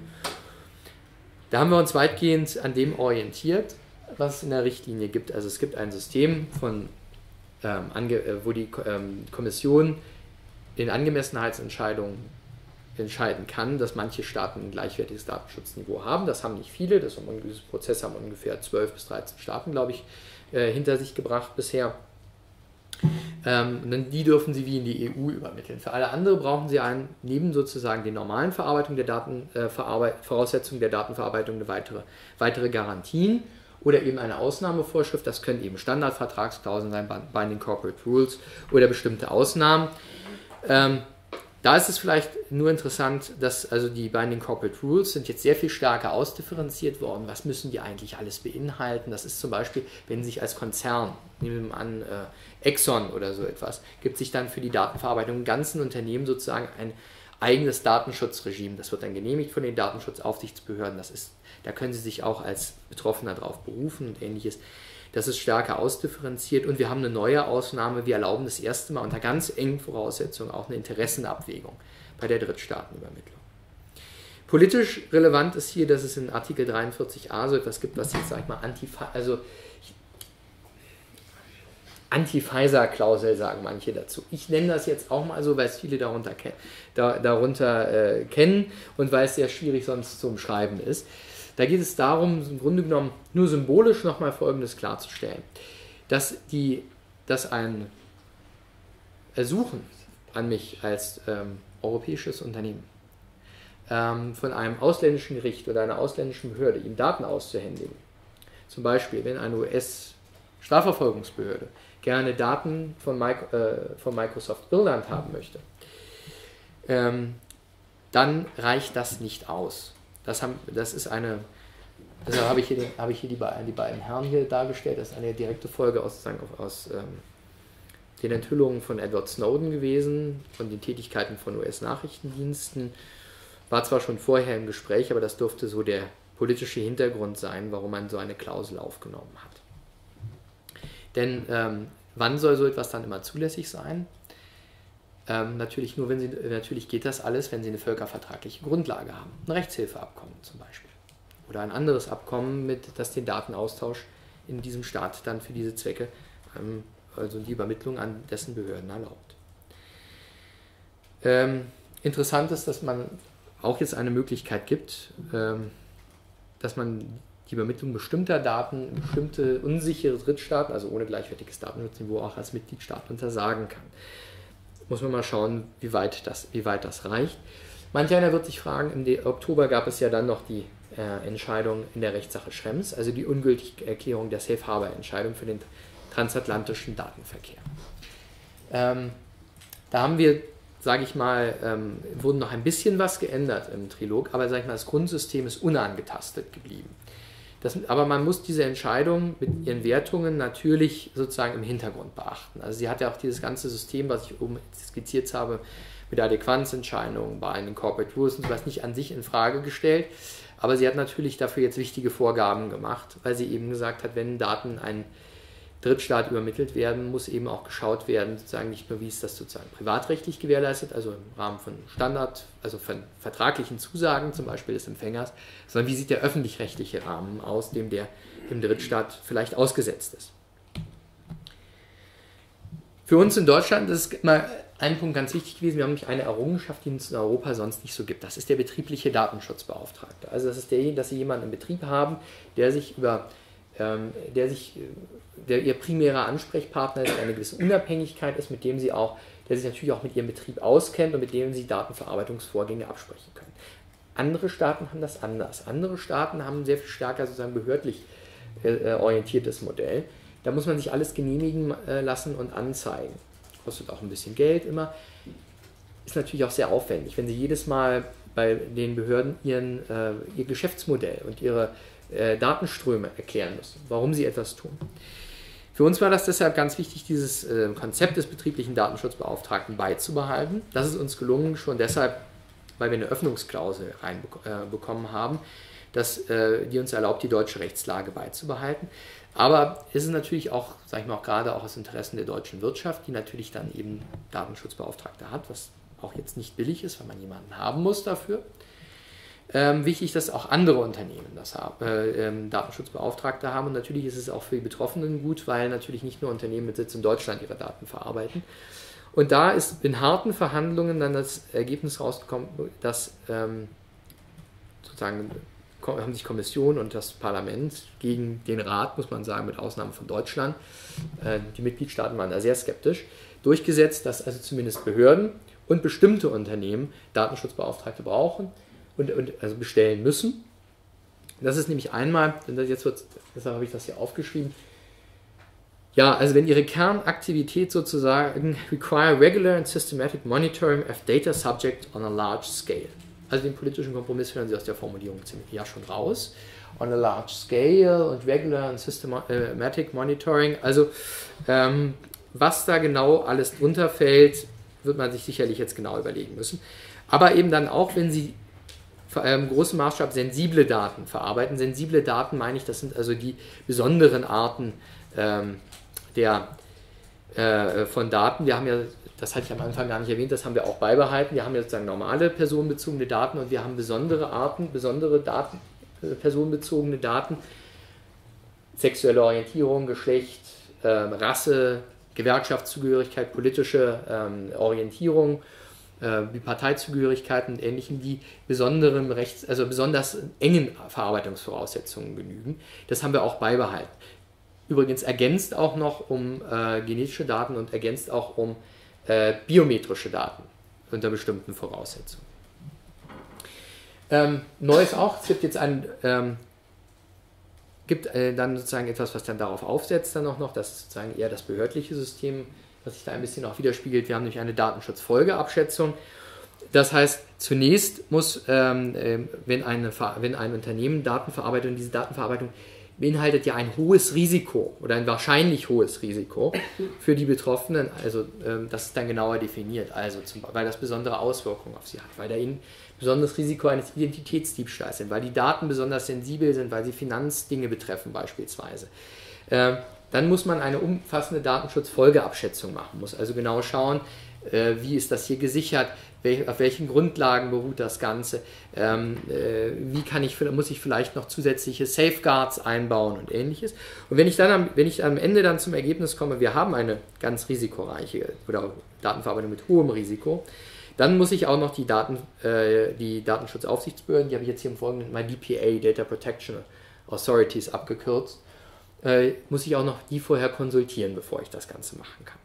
Da haben wir uns weitgehend an dem orientiert, was es in der Richtlinie gibt. Also es gibt ein System, von, ähm, ange wo die ähm, Kommission in Angemessenheitsentscheidungen entscheiden kann, dass manche Staaten ein gleichwertiges Datenschutzniveau haben. Das haben nicht viele, das haben, diese Prozesse haben ungefähr zwölf bis dreizehn Staaten, glaube ich, äh, hinter sich gebracht bisher. Ähm, und dann die dürfen sie wie in die E U übermitteln. Für alle anderen brauchen sie einen, neben sozusagen den normalen Verarbeitung der Daten, äh, Voraussetzungen der Datenverarbeitung eine weitere, weitere Garantien oder eben eine Ausnahmevorschrift. Das können eben Standardvertragsklauseln sein, Binding Corporate Rules oder bestimmte Ausnahmen. Ähm, da ist es vielleicht nur interessant, dass also die Binding Corporate Rules sind jetzt sehr viel stärker ausdifferenziert worden. Was müssen die eigentlich alles beinhalten? Das ist zum Beispiel, wenn Sie sich als Konzern, nehmen wir mal an, äh, Exxon oder so etwas, gibt sich dann für die Datenverarbeitung im ganzen Unternehmen sozusagen ein eigenes Datenschutzregime. Das wird dann genehmigt von den Datenschutzaufsichtsbehörden. Das ist, da können Sie sich auch als Betroffener darauf berufen und ähnliches. Das ist stärker ausdifferenziert und wir haben eine neue Ausnahme. Wir erlauben das erste Mal unter ganz engen Voraussetzungen auch eine Interessenabwägung bei der Drittstaatenübermittlung. Politisch relevant ist hier, dass es in Artikel dreiundvierzig a so etwas gibt, was jetzt, sag ich mal, Anti-Pfizer, also Anti-Pfizer-Klausel sagen manche dazu. Ich nenne das jetzt auch mal so, weil es viele darunter, da, darunter äh, kennen und weil es sehr schwierig sonst zu umschreiben ist. Da geht es darum, im Grunde genommen nur symbolisch nochmal Folgendes klarzustellen, dass, die, dass ein Ersuchen an mich als ähm, europäisches Unternehmen ähm, von einem ausländischen Gericht oder einer ausländischen Behörde, ihm Daten auszuhändigen, zum Beispiel wenn eine U S-Strafverfolgungsbehörde gerne Daten von, äh, von Microsoft Irland haben möchte, ähm, dann reicht das nicht aus. Das, haben, das ist eine, deshalb habe ich hier, den, habe ich hier die, beiden, die beiden Herren hier dargestellt, das ist eine direkte Folge aus, sagen, aus ähm, den Enthüllungen von Edward Snowden gewesen, von den Tätigkeiten von U S-Nachrichtendiensten. War zwar schon vorher im Gespräch, aber das dürfte so der politische Hintergrund sein, warum man so eine Klausel aufgenommen hat. Denn ähm, wann soll so etwas dann immer zulässig sein? Ähm, natürlich nur, wenn Sie, natürlich geht das alles, wenn Sie eine völkervertragliche Grundlage haben. Ein Rechtshilfeabkommen zum Beispiel. Oder ein anderes Abkommen, mit, das den Datenaustausch in diesem Staat dann für diese Zwecke, ähm, also die Übermittlung an dessen Behörden erlaubt. Ähm, interessant ist, dass man auch jetzt eine Möglichkeit gibt, ähm, dass man die Übermittlung bestimmter Daten in bestimmte unsichere Drittstaaten, also ohne gleichwertiges Datenschutzniveau, auch als Mitgliedstaat untersagen kann. Muss man mal schauen, wie weit das, wie weit das reicht. Manch einer wird sich fragen, im Oktober gab es ja dann noch die äh, Entscheidung in der Rechtssache Schrems, also die ungültige Erklärung der Safe Harbor Entscheidung für den transatlantischen Datenverkehr. Ähm, da haben wir, sage ich mal, ähm, wurden noch ein bisschen was geändert im Trilog, aber sage ich mal, das Grundsystem ist unangetastet geblieben. Das, aber man muss diese Entscheidung mit ihren Wertungen natürlich sozusagen im Hintergrund beachten. Also sie hat ja auch dieses ganze System, was ich oben skizziert habe, mit der Adäquanzentscheidung, bei den Corporate Rules und sowas nicht an sich in Frage gestellt. Aber sie hat natürlich dafür jetzt wichtige Vorgaben gemacht, weil sie eben gesagt hat, wenn Daten ein Drittstaat übermittelt werden, muss eben auch geschaut werden, sozusagen nicht nur, wie ist das sozusagen privatrechtlich gewährleistet, also im Rahmen von Standard, also von vertraglichen Zusagen zum Beispiel des Empfängers, sondern wie sieht der öffentlich-rechtliche Rahmen aus, dem der im Drittstaat vielleicht ausgesetzt ist. Für uns in Deutschland ist immer ein Punkt ganz wichtig gewesen, wir haben nämlich eine Errungenschaft, die es in Europa sonst nicht so gibt. Das ist der betriebliche Datenschutzbeauftragte. Also das ist der, dass Sie jemanden im Betrieb haben, der sich über der sich, der ihr primärer Ansprechpartner ist, der eine gewisse Unabhängigkeit ist, mit dem sie auch, der sich natürlich auch mit ihrem Betrieb auskennt und mit dem sie Datenverarbeitungsvorgänge absprechen können. Andere Staaten haben das anders. Andere Staaten haben ein sehr viel stärker sozusagen behördlich äh, orientiertes Modell. Da muss man sich alles genehmigen äh, lassen und anzeigen. Kostet auch ein bisschen Geld immer. Ist natürlich auch sehr aufwendig, wenn sie jedes Mal bei den Behörden ihren, äh, ihr Geschäftsmodell und ihre Datenströme erklären müssen, warum sie etwas tun. Für uns war das deshalb ganz wichtig, dieses äh, Konzept des betrieblichen Datenschutzbeauftragten beizubehalten. Das ist uns gelungen, schon deshalb, weil wir eine Öffnungsklausel reinbekommen äh, haben, dass, äh, die uns erlaubt, die deutsche Rechtslage beizubehalten. Aber es ist natürlich auch, sage ich mal, auch gerade auch aus Interessen der deutschen Wirtschaft, die natürlich dann eben Datenschutzbeauftragte hat, was auch jetzt nicht billig ist, weil man jemanden haben muss dafür. Ähm, wichtig, dass auch andere Unternehmen das haben, äh, ähm, Datenschutzbeauftragte haben und natürlich ist es auch für die Betroffenen gut, weil natürlich nicht nur Unternehmen mit Sitz in Deutschland ihre Daten verarbeiten. Und da ist in harten Verhandlungen dann das Ergebnis rausgekommen, dass ähm, sozusagen haben sich Kommission und das Parlament gegen den Rat, muss man sagen, mit Ausnahme von Deutschland, äh, die Mitgliedstaaten waren da sehr skeptisch, durchgesetzt, dass also zumindest Behörden und bestimmte Unternehmen Datenschutzbeauftragte brauchen. Und, und also bestellen müssen. Das ist nämlich einmal, jetzt wird, deshalb habe ich das hier aufgeschrieben, Ja, also wenn Ihre Kernaktivität sozusagen require regular and systematic monitoring of data subject on a large scale. Also den politischen Kompromiss hören Sie aus der Formulierung ziemlich ja schon raus. On a large scale und regular and systematic monitoring. Also ähm, was da genau alles drunter fällt, wird man sich sicherlich jetzt genau überlegen müssen. Aber eben dann auch, wenn Sie vor allem im großen Maßstab sensible Daten verarbeiten. Sensible Daten meine ich, das sind also die besonderen Arten ähm, der, äh, von Daten. Wir haben ja, das hatte ich am Anfang gar nicht erwähnt, das haben wir auch beibehalten. Wir haben ja sozusagen normale personenbezogene Daten und wir haben besondere Arten, besondere Daten, äh, personenbezogene Daten, sexuelle Orientierung, Geschlecht, äh, Rasse, Gewerkschaftszugehörigkeit, politische ähm, Orientierung, äh, wie Parteizugehörigkeiten und Ähnlichem, die besonderen Rechts, also besonders engen Verarbeitungsvoraussetzungen genügen. Das haben wir auch beibehalten. Übrigens ergänzt auch noch um äh, genetische Daten und ergänzt auch um äh, biometrische Daten unter bestimmten Voraussetzungen. Ähm, neu ist auch, es gibt jetzt ein, ähm, gibt äh, dann sozusagen etwas, was dann darauf aufsetzt dann auch noch, das ist sozusagen eher das behördliche System, was sich da ein bisschen auch widerspiegelt. Wir haben nämlich eine Datenschutzfolgeabschätzung. Das heißt, zunächst muss, ähm, äh, wenn, eine, wenn ein Unternehmen Daten verarbeitet und diese Datenverarbeitung beinhaltet ja ein hohes Risiko oder ein wahrscheinlich hohes Risiko für die Betroffenen, also ähm, das ist dann genauer definiert, also zum, weil das besondere Auswirkungen auf sie hat, weil da ihnen besonderes Risiko eines Identitätsdiebstahls sind, weil die Daten besonders sensibel sind, weil sie Finanzdinge betreffen beispielsweise. Ähm, dann muss man eine umfassende Datenschutzfolgeabschätzung machen, muss also genau schauen, äh, wie ist das hier gesichert, wel, auf welchen Grundlagen beruht das Ganze, ähm, äh, wie kann ich, muss ich vielleicht noch zusätzliche Safeguards einbauen und Ähnliches. Und wenn ich dann am, wenn ich am Ende dann zum Ergebnis komme, wir haben eine ganz risikoreiche oder Datenverarbeitung mit hohem Risiko, dann muss ich auch noch die, Daten, äh, die Datenschutzaufsichtsbehörden, die habe ich jetzt hier im Folgenden mal D P A, Data Protection Authorities abgekürzt, äh, muss ich auch noch die vorher konsultieren, bevor ich das Ganze machen kann.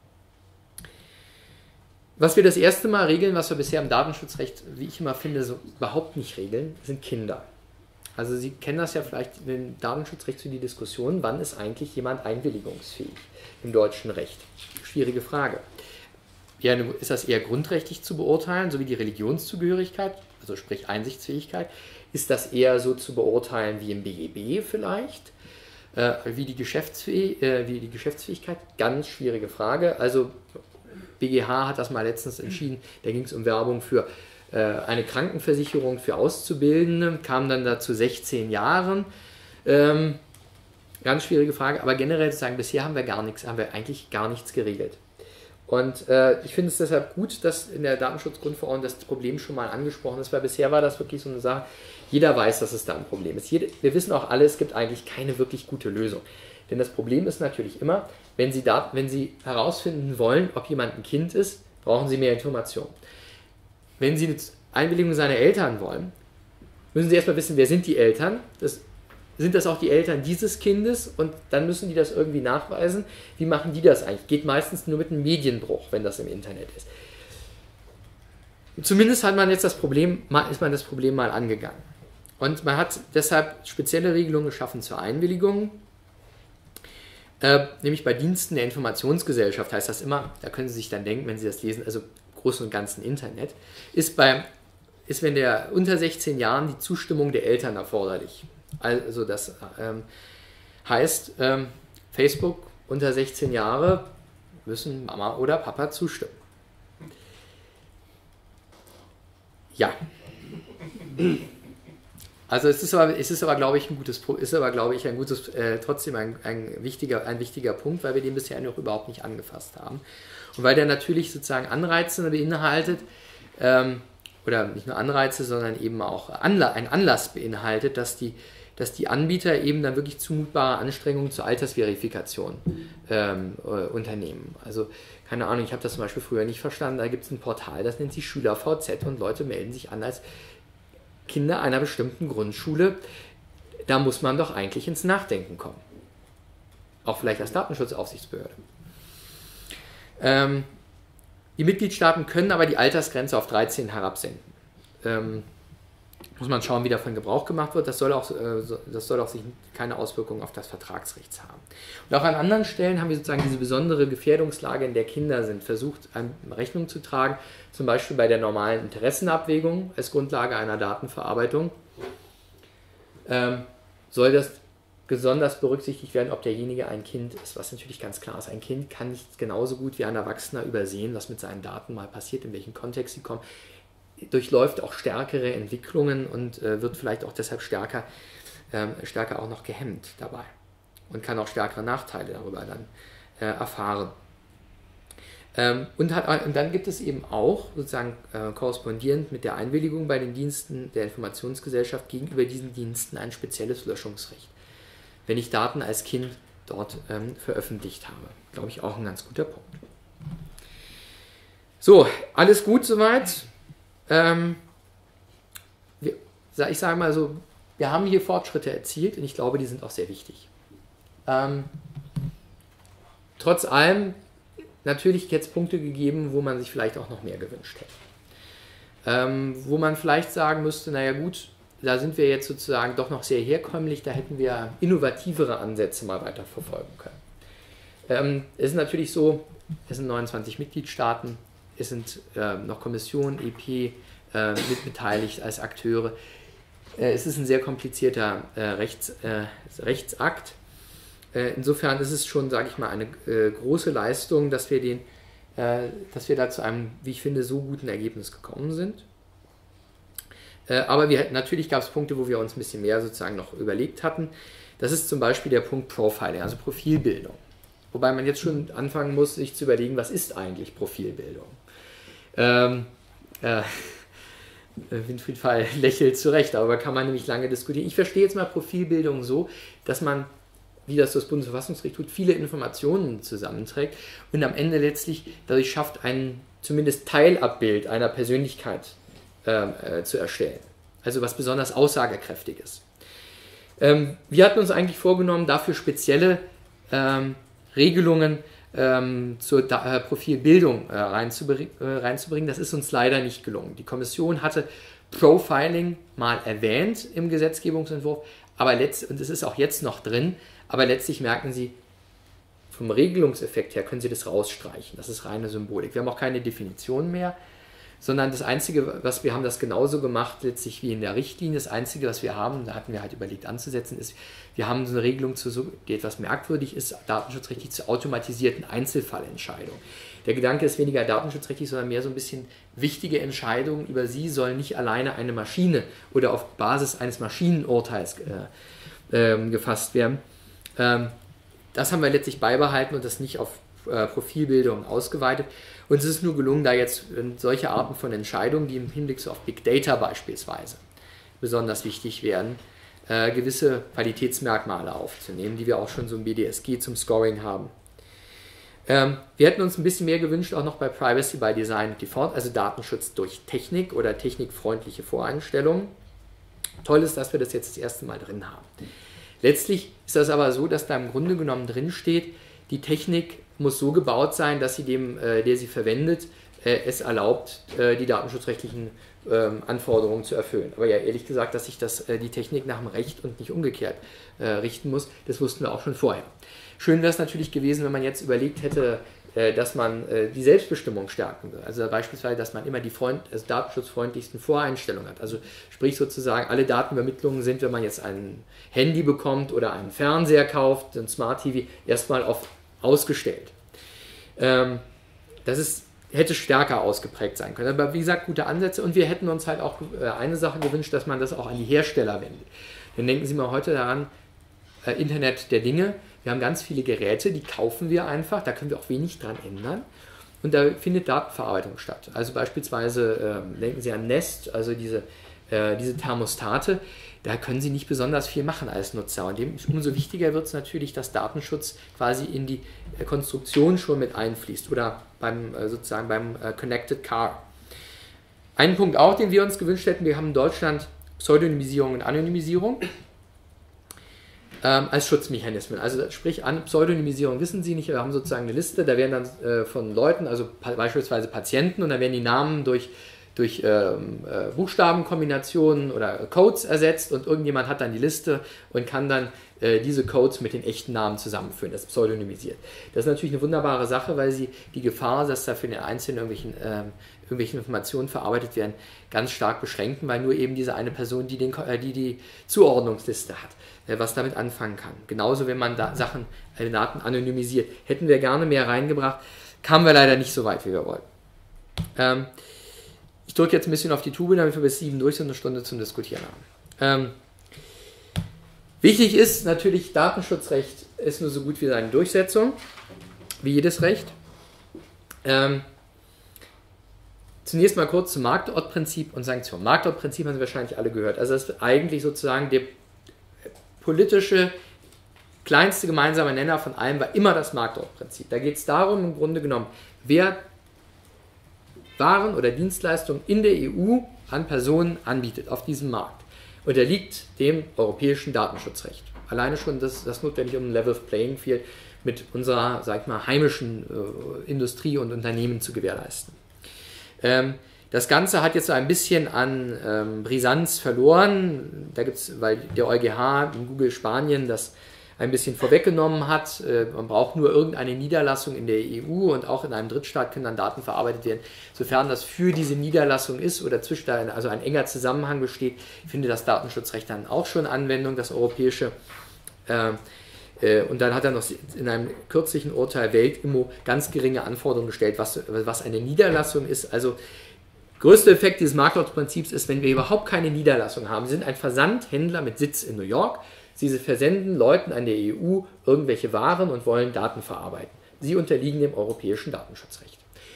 Was wir das erste Mal regeln, was wir bisher im Datenschutzrecht, wie ich immer finde, so überhaupt nicht regeln, sind Kinder. Also Sie kennen das ja vielleicht im Datenschutzrecht zu die Diskussion, wann ist eigentlich jemand einwilligungsfähig im deutschen Recht? Schwierige Frage. Ja, ist das eher grundrechtlich zu beurteilen, so wie die Religionszugehörigkeit, also sprich Einsichtsfähigkeit? Ist das eher so zu beurteilen wie im B G B vielleicht? Äh, wie, die Geschäftsfäh- äh, wie die Geschäftsfähigkeit? Ganz schwierige Frage. Also B G H hat das mal letztens entschieden, da ging es um Werbung für äh, eine Krankenversicherung für Auszubildende, kam dann da zu sechzehn Jahren. Ähm, ganz schwierige Frage, aber generell zu sagen, bisher haben wir gar nichts, haben wir eigentlich gar nichts geregelt. Und äh, ich finde es deshalb gut, dass in der Datenschutzgrundverordnung das Problem schon mal angesprochen ist, weil bisher war das wirklich so eine Sache, jeder weiß, dass es da ein Problem ist. Jede, wir wissen auch alle, es gibt eigentlich keine wirklich gute Lösung. Denn das Problem ist natürlich immer, wenn Sie, da, wenn Sie herausfinden wollen, ob jemand ein Kind ist, brauchen Sie mehr Informationen. Wenn Sie eine Einwilligung seiner Eltern wollen, müssen Sie erstmal wissen, wer sind die Eltern. Das, sind das auch die Eltern dieses Kindes? Und dann müssen die das irgendwie nachweisen. Wie machen die das eigentlich? Geht meistens nur mit einem Medienbruch, wenn das im Internet ist. Zumindest hat man jetzt das Problem, ist man das Problem mal angegangen. Und man hat deshalb spezielle Regelungen geschaffen zur Einwilligung. Äh, nämlich bei Diensten der Informationsgesellschaft heißt das immer, da können Sie sich dann denken, wenn Sie das lesen, also großen und ganzen Internet, ist, bei, ist wenn der unter sechzehn Jahren die Zustimmung der Eltern erforderlich. Also das ähm, heißt, ähm, Facebook unter sechzehn Jahre müssen Mama oder Papa zustimmen. Ja. Also es ist aber, es ist aber glaube ich, ein gutes, ist aber, glaube ich, ein gutes, äh, trotzdem ein, ein, wichtiger, ein wichtiger Punkt, weil wir den bisher noch überhaupt nicht angefasst haben. Und weil der natürlich sozusagen Anreize beinhaltet, ähm, oder nicht nur Anreize, sondern eben auch Anla- ein Anlass beinhaltet, dass die, dass die Anbieter eben dann wirklich zumutbare Anstrengungen zur Altersverifikation ähm, äh, unternehmen. Also keine Ahnung, ich habe das zum Beispiel früher nicht verstanden, da gibt es ein Portal, das nennt sich SchülerVZ und Leute melden sich an als Kinder einer bestimmten Grundschule. Da muss man doch eigentlich ins Nachdenken kommen. Auch vielleicht als Datenschutzaufsichtsbehörde. Ähm, die Mitgliedstaaten können aber die Altersgrenze auf dreizehn herabsenken. Ähm, muss man schauen, wie davon Gebrauch gemacht wird. Das soll auch, äh, das soll auch sich keine Auswirkungen auf das Vertragsrecht haben. Und auch an anderen Stellen haben wir sozusagen diese besondere Gefährdungslage, in der Kinder sind, versucht, an Rechnung zu tragen, zum Beispiel bei der normalen Interessenabwägung als Grundlage einer Datenverarbeitung. Ähm, soll das besonders berücksichtigt werden, ob derjenige ein Kind ist, was natürlich ganz klar ist. Ein Kind kann nicht genauso gut wie ein Erwachsener übersehen, was mit seinen Daten mal passiert, in welchen Kontext sie kommen, durchläuft auch stärkere Entwicklungen und äh, wird vielleicht auch deshalb stärker, ähm, stärker auch noch gehemmt dabei und kann auch stärkere Nachteile darüber dann äh, erfahren. Ähm, und, hat, und dann gibt es eben auch sozusagen äh, korrespondierend mit der Einwilligung bei den Diensten der Informationsgesellschaft gegenüber diesen Diensten ein spezielles Löschungsrecht, wenn ich Daten als Kind dort ähm, veröffentlicht habe. Glaube ich auch ein ganz guter Punkt. So, alles gut soweit. Ähm, wir, ich sage mal so, wir haben hier Fortschritte erzielt und ich glaube, die sind auch sehr wichtig. Ähm, trotz allem natürlich jetzt Punkte gegeben, wo man sich vielleicht auch noch mehr gewünscht hätte. Ähm, wo man vielleicht sagen müsste, naja gut, da sind wir jetzt sozusagen doch noch sehr herkömmlich, da hätten wir innovativere Ansätze mal weiter verfolgen können. Ähm, es ist natürlich so, es sind neunundzwanzig Mitgliedstaaten, es sind äh, noch Kommission, E P äh, mitbeteiligt als Akteure. Äh, es ist ein sehr komplizierter äh, Rechts, äh, Rechtsakt. Äh, insofern ist es schon, sage ich mal, eine äh, große Leistung, dass wir, den, äh, dass wir da zu einem, wie ich finde, so guten Ergebnis gekommen sind. Äh, aber wir, natürlich gab es Punkte, wo wir uns ein bisschen mehr sozusagen noch überlegt hatten. Das ist zum Beispiel der Punkt Profiling, also Profilbildung. Wobei man jetzt schon anfangen muss, sich zu überlegen, was ist eigentlich Profilbildung? Ähm, äh, Winfried Fall lächelt zurecht, darüber kann man nämlich lange diskutieren. Ich verstehe jetzt mal Profilbildung so, dass man, wie das das Bundesverfassungsgericht tut, viele Informationen zusammenträgt und am Ende letztlich dadurch schafft, ein zumindest Teilabbild einer Persönlichkeit äh, zu erstellen. Also was besonders aussagekräftiges. Ähm, wir hatten uns eigentlich vorgenommen, dafür spezielle ähm, Regelungen Ähm, zur da äh, Profilbildung äh, reinzubring äh, reinzubringen. Das ist uns leider nicht gelungen. Die Kommission hatte Profiling mal erwähnt im Gesetzgebungsentwurf, aber letzt und es ist auch jetzt noch drin, aber letztlich merken Sie, vom Regelungseffekt her können Sie das rausstreichen. Das ist reine Symbolik. Wir haben auch keine Definition mehr, sondern das Einzige, was wir haben, das genauso gemacht, letztlich wie in der Richtlinie. Das Einzige, was wir haben, da hatten wir halt überlegt anzusetzen, ist, wir haben so eine Regelung, zu, die etwas merkwürdig ist, datenschutzrechtlich zur automatisierten Einzelfallentscheidung. Der Gedanke ist weniger datenschutzrechtlich, sondern mehr so ein bisschen wichtige Entscheidungen über sie sollen nicht alleine eine Maschine oder auf Basis eines Maschinenurteils äh, äh, gefasst werden. Ähm, das haben wir letztlich beibehalten und das nicht auf äh, Profilbildung ausgeweitet. Und es ist nur gelungen, da jetzt solche Arten von Entscheidungen, die im Hinblick so auf Big Data beispielsweise besonders wichtig werden, äh, gewisse Qualitätsmerkmale aufzunehmen, die wir auch schon so im B D S G zum Scoring haben. Ähm, wir hätten uns ein bisschen mehr gewünscht, auch noch bei Privacy by Design und Default, also Datenschutz durch Technik oder technikfreundliche Voreinstellungen. Toll ist, dass wir das jetzt das erste Mal drin haben. Letztlich ist das aber so, dass da im Grunde genommen drin steht, die Technik muss so gebaut sein, dass sie dem, äh, der sie verwendet, äh, es erlaubt, äh, die datenschutzrechtlichen äh, Anforderungen zu erfüllen. Aber ja, ehrlich gesagt, dass sich das, äh, die Technik nach dem Recht und nicht umgekehrt äh, richten muss, das wussten wir auch schon vorher. Schön wäre es natürlich gewesen, wenn man jetzt überlegt hätte, äh, dass man äh, die Selbstbestimmung stärken will. Also beispielsweise, dass man immer die Freund, also datenschutzfreundlichsten Voreinstellungen hat. Also sprich sozusagen, alle Datenübermittlungen sind, wenn man jetzt ein Handy bekommt oder einen Fernseher kauft, ein Smart T V, erstmal auf ausgestellt. Ähm, das ist, hätte stärker ausgeprägt sein können. Aber wie gesagt, gute Ansätze und wir hätten uns halt auch äh, eine Sache gewünscht, dass man das auch an die Hersteller wendet. Dann denken Sie mal heute daran, äh, Internet der Dinge, wir haben ganz viele Geräte, die kaufen wir einfach, da können wir auch wenig dran ändern und da findet Datenverarbeitung statt. Also beispielsweise äh, denken Sie an Nest, also diese, äh, diese Thermostate, da können Sie nicht besonders viel machen als Nutzer. Und dem, umso wichtiger wird es natürlich, dass Datenschutz quasi in die äh, Konstruktion schon mit einfließt oder beim, äh, sozusagen beim äh, Connected Car. Ein Punkt auch, den wir uns gewünscht hätten, wir haben in Deutschland Pseudonymisierung und Anonymisierung ähm, als Schutzmechanismen. Also sprich, an Pseudonymisierung wissen Sie nicht, wir haben sozusagen eine Liste, da werden dann äh, von Leuten, also pa beispielsweise Patienten, und dann werden die Namen durch durch ähm, äh, Buchstabenkombinationen oder Codes ersetzt und irgendjemand hat dann die Liste und kann dann äh, diese Codes mit den echten Namen zusammenführen, das ist pseudonymisiert. Das ist natürlich eine wunderbare Sache, weil sie die Gefahr, dass da für den Einzelnen irgendwelchen, ähm, irgendwelche Informationen verarbeitet werden, ganz stark beschränken, weil nur eben diese eine Person, die den, äh, die, die Zuordnungsliste hat, äh, was damit anfangen kann. Genauso, wenn man da Sachen, äh, Daten anonymisiert. Hätten wir gerne mehr reingebracht, kamen wir leider nicht so weit, wie wir wollten. Ähm, ich drücke jetzt ein bisschen auf die Tube, damit wir bis sieben durch sind und eine Stunde zum Diskutieren haben. Ähm, wichtig ist natürlich, Datenschutzrecht ist nur so gut wie seine Durchsetzung, wie jedes Recht. Ähm, zunächst mal kurz zum Marktortprinzip und Sanktionen. Marktortprinzip haben Sie wahrscheinlich alle gehört. Also das ist eigentlich sozusagen der politische kleinste gemeinsame Nenner von allem war immer das Marktortprinzip. Da geht es darum, im Grunde genommen, wer Waren oder Dienstleistungen in der E U an Personen anbietet auf diesem Markt. Unterliegt dem europäischen Datenschutzrecht. Alleine schon das, das notwendig, um ein Level Playing Field mit unserer, sag ich mal, heimischen äh, Industrie und Unternehmen zu gewährleisten. Ähm, das Ganze hat jetzt so ein bisschen an ähm, Brisanz verloren. Da gibt's, weil der EuGH in Google Spanien das ein bisschen vorweggenommen hat. Man braucht nur irgendeine Niederlassung in der E U und auch in einem Drittstaat können dann Daten verarbeitet werden. Sofern das für diese Niederlassung ist oder zwischen da also ein enger Zusammenhang besteht, findet das Datenschutzrecht dann auch schon Anwendung, das europäische. Und dann hat er noch in einem kürzlichen Urteil Weltimmo ganz geringe Anforderungen gestellt, was, was eine Niederlassung ist. Also größter Effekt dieses Marktortprinzips ist, wenn wir überhaupt keine Niederlassung haben. Wir sind ein Versandhändler mit Sitz in New York. Sie versenden Leuten an der E U irgendwelche Waren und wollen Daten verarbeiten. Sie unterliegen dem europäischen Datenschutzrecht.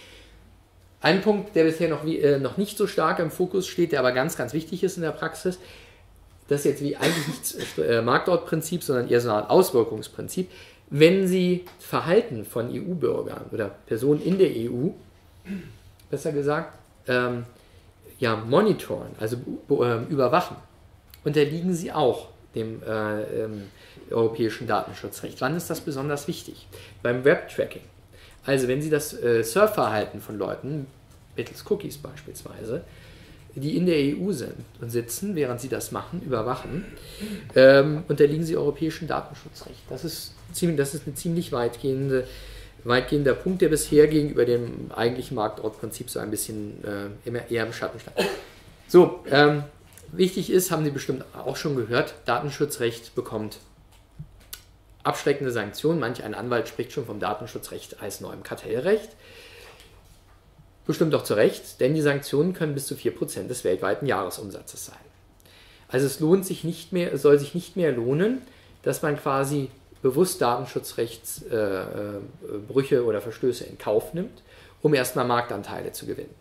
Ein Punkt, der bisher noch, wie, äh, noch nicht so stark im Fokus steht, der aber ganz, ganz wichtig ist in der Praxis, das ist jetzt wie eigentlich nicht äh, Marktortprinzip, sondern eher so eine Art Auswirkungsprinzip. Wenn Sie Verhalten von E U-Bürgern oder Personen in der E U, besser gesagt, ähm, ja, monitoren, also äh, überwachen, unterliegen Sie auch dem äh, ähm, europäischen Datenschutzrecht. Wann ist das besonders wichtig? Beim Web-Tracking. Also wenn Sie das äh, Surfverhalten von Leuten, mittels Cookies beispielsweise, die in der E U sind und sitzen, während sie das machen, überwachen, ähm, unterliegen sie europäischem Datenschutzrecht. Das ist, ziemlich, das ist ein ziemlich weitgehende, weitgehender Punkt, der bisher gegenüber dem eigentlichen Marktortprinzip so ein bisschen äh, immer eher im Schatten stand. So, ähm, wichtig ist, haben Sie bestimmt auch schon gehört, Datenschutzrecht bekommt abschreckende Sanktionen. Manch ein Anwalt spricht schon vom Datenschutzrecht als neuem Kartellrecht. Bestimmt auch zu Recht, denn die Sanktionen können bis zu vier Prozent des weltweiten Jahresumsatzes sein. Also es lohnt sich nicht mehr, es soll sich nicht mehr lohnen, dass man quasi bewusst Datenschutzrechtsbrüche äh, oder Verstöße in Kauf nimmt, um erstmal Marktanteile zu gewinnen.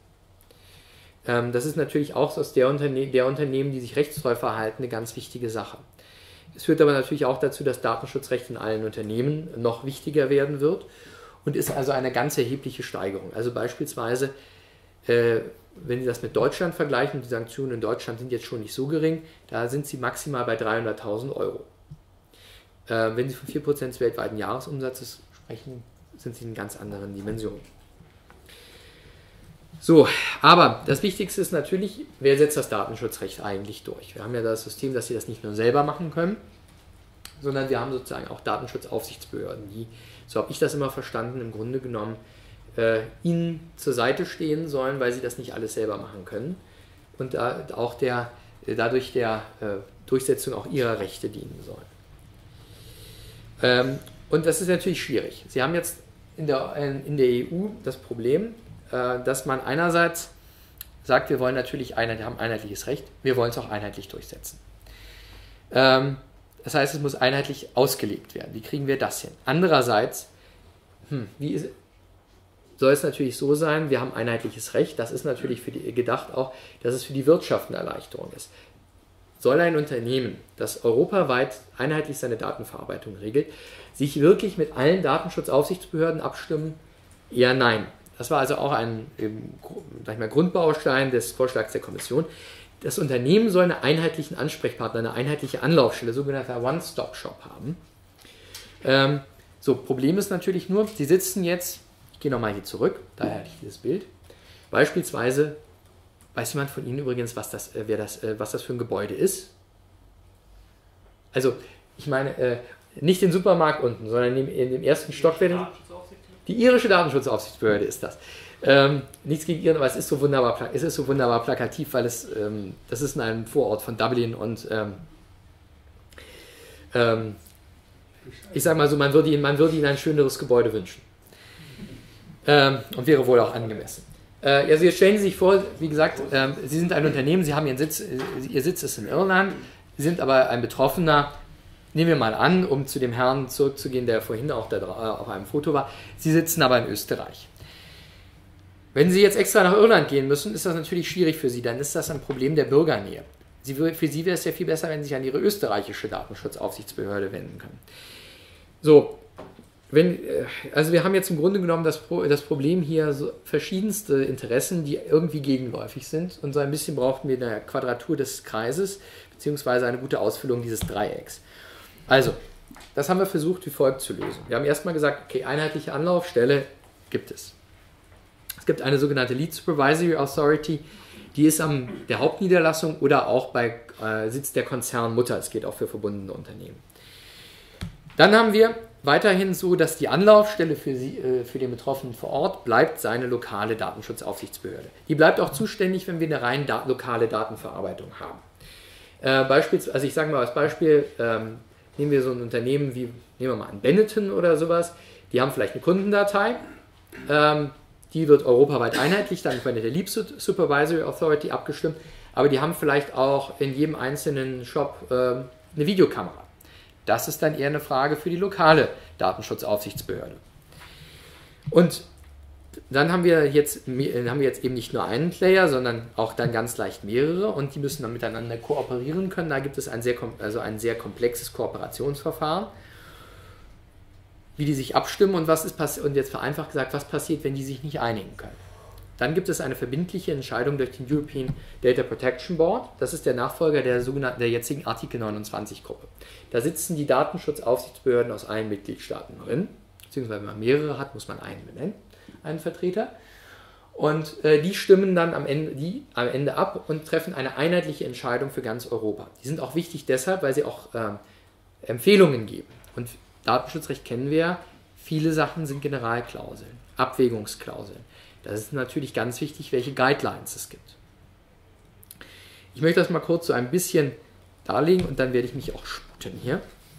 Das ist natürlich auch aus der, Unterne der Unternehmen, die sich rechtstreu verhalten, eine ganz wichtige Sache. Es führt aber natürlich auch dazu, dass Datenschutzrecht in allen Unternehmen noch wichtiger werden wird und ist also eine ganz erhebliche Steigerung. Also beispielsweise, äh, wenn Sie das mit Deutschland vergleichen, die Sanktionen in Deutschland sind jetzt schon nicht so gering, da sind sie maximal bei dreihunderttausend Euro. Äh, wenn Sie von vier Prozent des weltweiten Jahresumsatzes sprechen, sind sie in ganz anderen Dimensionen. So, aber das Wichtigste ist natürlich, wer setzt das Datenschutzrecht eigentlich durch? Wir haben ja das System, dass Sie das nicht nur selber machen können, sondern wir haben sozusagen auch Datenschutzaufsichtsbehörden, die, so habe ich das immer verstanden, im Grunde genommen äh, Ihnen zur Seite stehen sollen, weil Sie das nicht alles selber machen können und da auch der, dadurch der äh, Durchsetzung auch Ihrer Rechte dienen sollen. Ähm, und das ist natürlich schwierig. Sie haben jetzt in der, in der E U das Problem, dass man einerseits sagt, wir wollen natürlich einheit, haben einheitliches Recht, wir wollen es auch einheitlich durchsetzen. Ähm, das heißt, es muss einheitlich ausgelegt werden. Wie kriegen wir das hin? Andererseits, hm, wie ist, soll es natürlich so sein, wir haben einheitliches Recht, das ist natürlich für die, gedacht auch, dass es für die Wirtschaft eine Erleichterung ist. Soll ein Unternehmen, das europaweit einheitlich seine Datenverarbeitung regelt, sich wirklich mit allen Datenschutzaufsichtsbehörden abstimmen? Eher nein. Das war also auch ein sag ich mal, Grundbaustein des Vorschlags der Kommission. Das Unternehmen soll einen einheitlichen Ansprechpartner, eine einheitliche Anlaufstelle, sogenannter One-Stop-Shop haben. Ähm, so, Problem ist natürlich nur, Sie sitzen jetzt, ich gehe nochmal hier zurück, daher hatte ich dieses Bild, beispielsweise Weiß jemand von Ihnen übrigens, was das, äh, wer das, äh, was das für ein Gebäude ist? Also, ich meine, äh, nicht den Supermarkt unten, sondern in dem, in dem ersten Stock. Die irische Datenschutzaufsichtsbehörde ist das. Ähm, nichts gegen Iren, aber es ist so wunderbar, es ist so wunderbar plakativ, weil es, ähm, das ist in einem Vorort von Dublin und ähm, ähm, ich sage mal so, man würde, ihnen, man würde ihnen ein schöneres Gebäude wünschen. Ähm, und wäre wohl auch angemessen. Äh, also jetzt stellen Sie sich vor, wie gesagt, ähm, Sie sind ein Unternehmen, Sie haben Ihren Sitz, äh, Ihr Sitz ist in Irland, Sie sind aber ein Betroffener. Nehmen wir mal an, um zu dem Herrn zurückzugehen, der vorhin auch da auf einem Foto war. Sie sitzen aber in Österreich. Wenn Sie jetzt extra nach Irland gehen müssen, ist das natürlich schwierig für Sie. Dann ist das ein Problem der Bürgernähe. Sie, für Sie wäre es ja viel besser, wenn Sie sich an Ihre österreichische Datenschutzaufsichtsbehörde wenden können. So, wenn, also wir haben jetzt im Grunde genommen das, das Problem hier, so verschiedenste Interessen, die irgendwie gegenläufig sind. Und so ein bisschen brauchten wir eine Quadratur des Kreises, beziehungsweise eine gute Ausfüllung dieses Dreiecks. Also, das haben wir versucht, wie folgt zu lösen. Wir haben erstmal gesagt, okay, einheitliche Anlaufstelle gibt es. Es gibt eine sogenannte Lead Supervisory Authority, die ist an der Hauptniederlassung oder auch bei äh, Sitz der Konzernmutter. Es geht auch für verbundene Unternehmen. Dann haben wir weiterhin so, dass die Anlaufstelle für, sie, äh, für den Betroffenen vor Ort bleibt seine lokale Datenschutzaufsichtsbehörde. Die bleibt auch zuständig, wenn wir eine rein da lokale Datenverarbeitung haben. Äh, beispielsweise, also ich sage mal als Beispiel, ähm, nehmen wir so ein Unternehmen wie, nehmen wir mal an, Benetton oder sowas, die haben vielleicht eine Kundendatei, ähm, die wird europaweit einheitlich dann bei der Lead Supervisory Authority abgestimmt, aber die haben vielleicht auch in jedem einzelnen Shop äh, eine Videokamera. Das ist dann eher eine Frage für die lokale Datenschutzaufsichtsbehörde. Und dann haben wir, jetzt, haben wir jetzt eben nicht nur einen Player, sondern auch dann ganz leicht mehrere und die müssen dann miteinander kooperieren können. Da gibt es ein sehr, also ein sehr komplexes Kooperationsverfahren, wie die sich abstimmen und was ist und jetzt vereinfacht gesagt, was passiert, wenn die sich nicht einigen können. Dann gibt es eine verbindliche Entscheidung durch den European Data Protection Board. Das ist der Nachfolger der sogenannten der jetzigen Artikel neunundzwanzig Gruppe. Da sitzen die Datenschutzaufsichtsbehörden aus allen Mitgliedstaaten drin, beziehungsweise wenn man mehrere hat, muss man einen benennen, einen Vertreter. Und äh, die stimmen dann am Ende, die am Ende ab und treffen eine einheitliche Entscheidung für ganz Europa. Die sind auch wichtig deshalb, weil sie auch äh, Empfehlungen geben. Und Datenschutzrecht kennen wir ja, viele Sachen sind Generalklauseln, Abwägungsklauseln. Das ist natürlich ganz wichtig, welche Guidelines es gibt. Ich möchte das mal kurz so ein bisschen darlegen und dann werde ich mich auch sputen hier.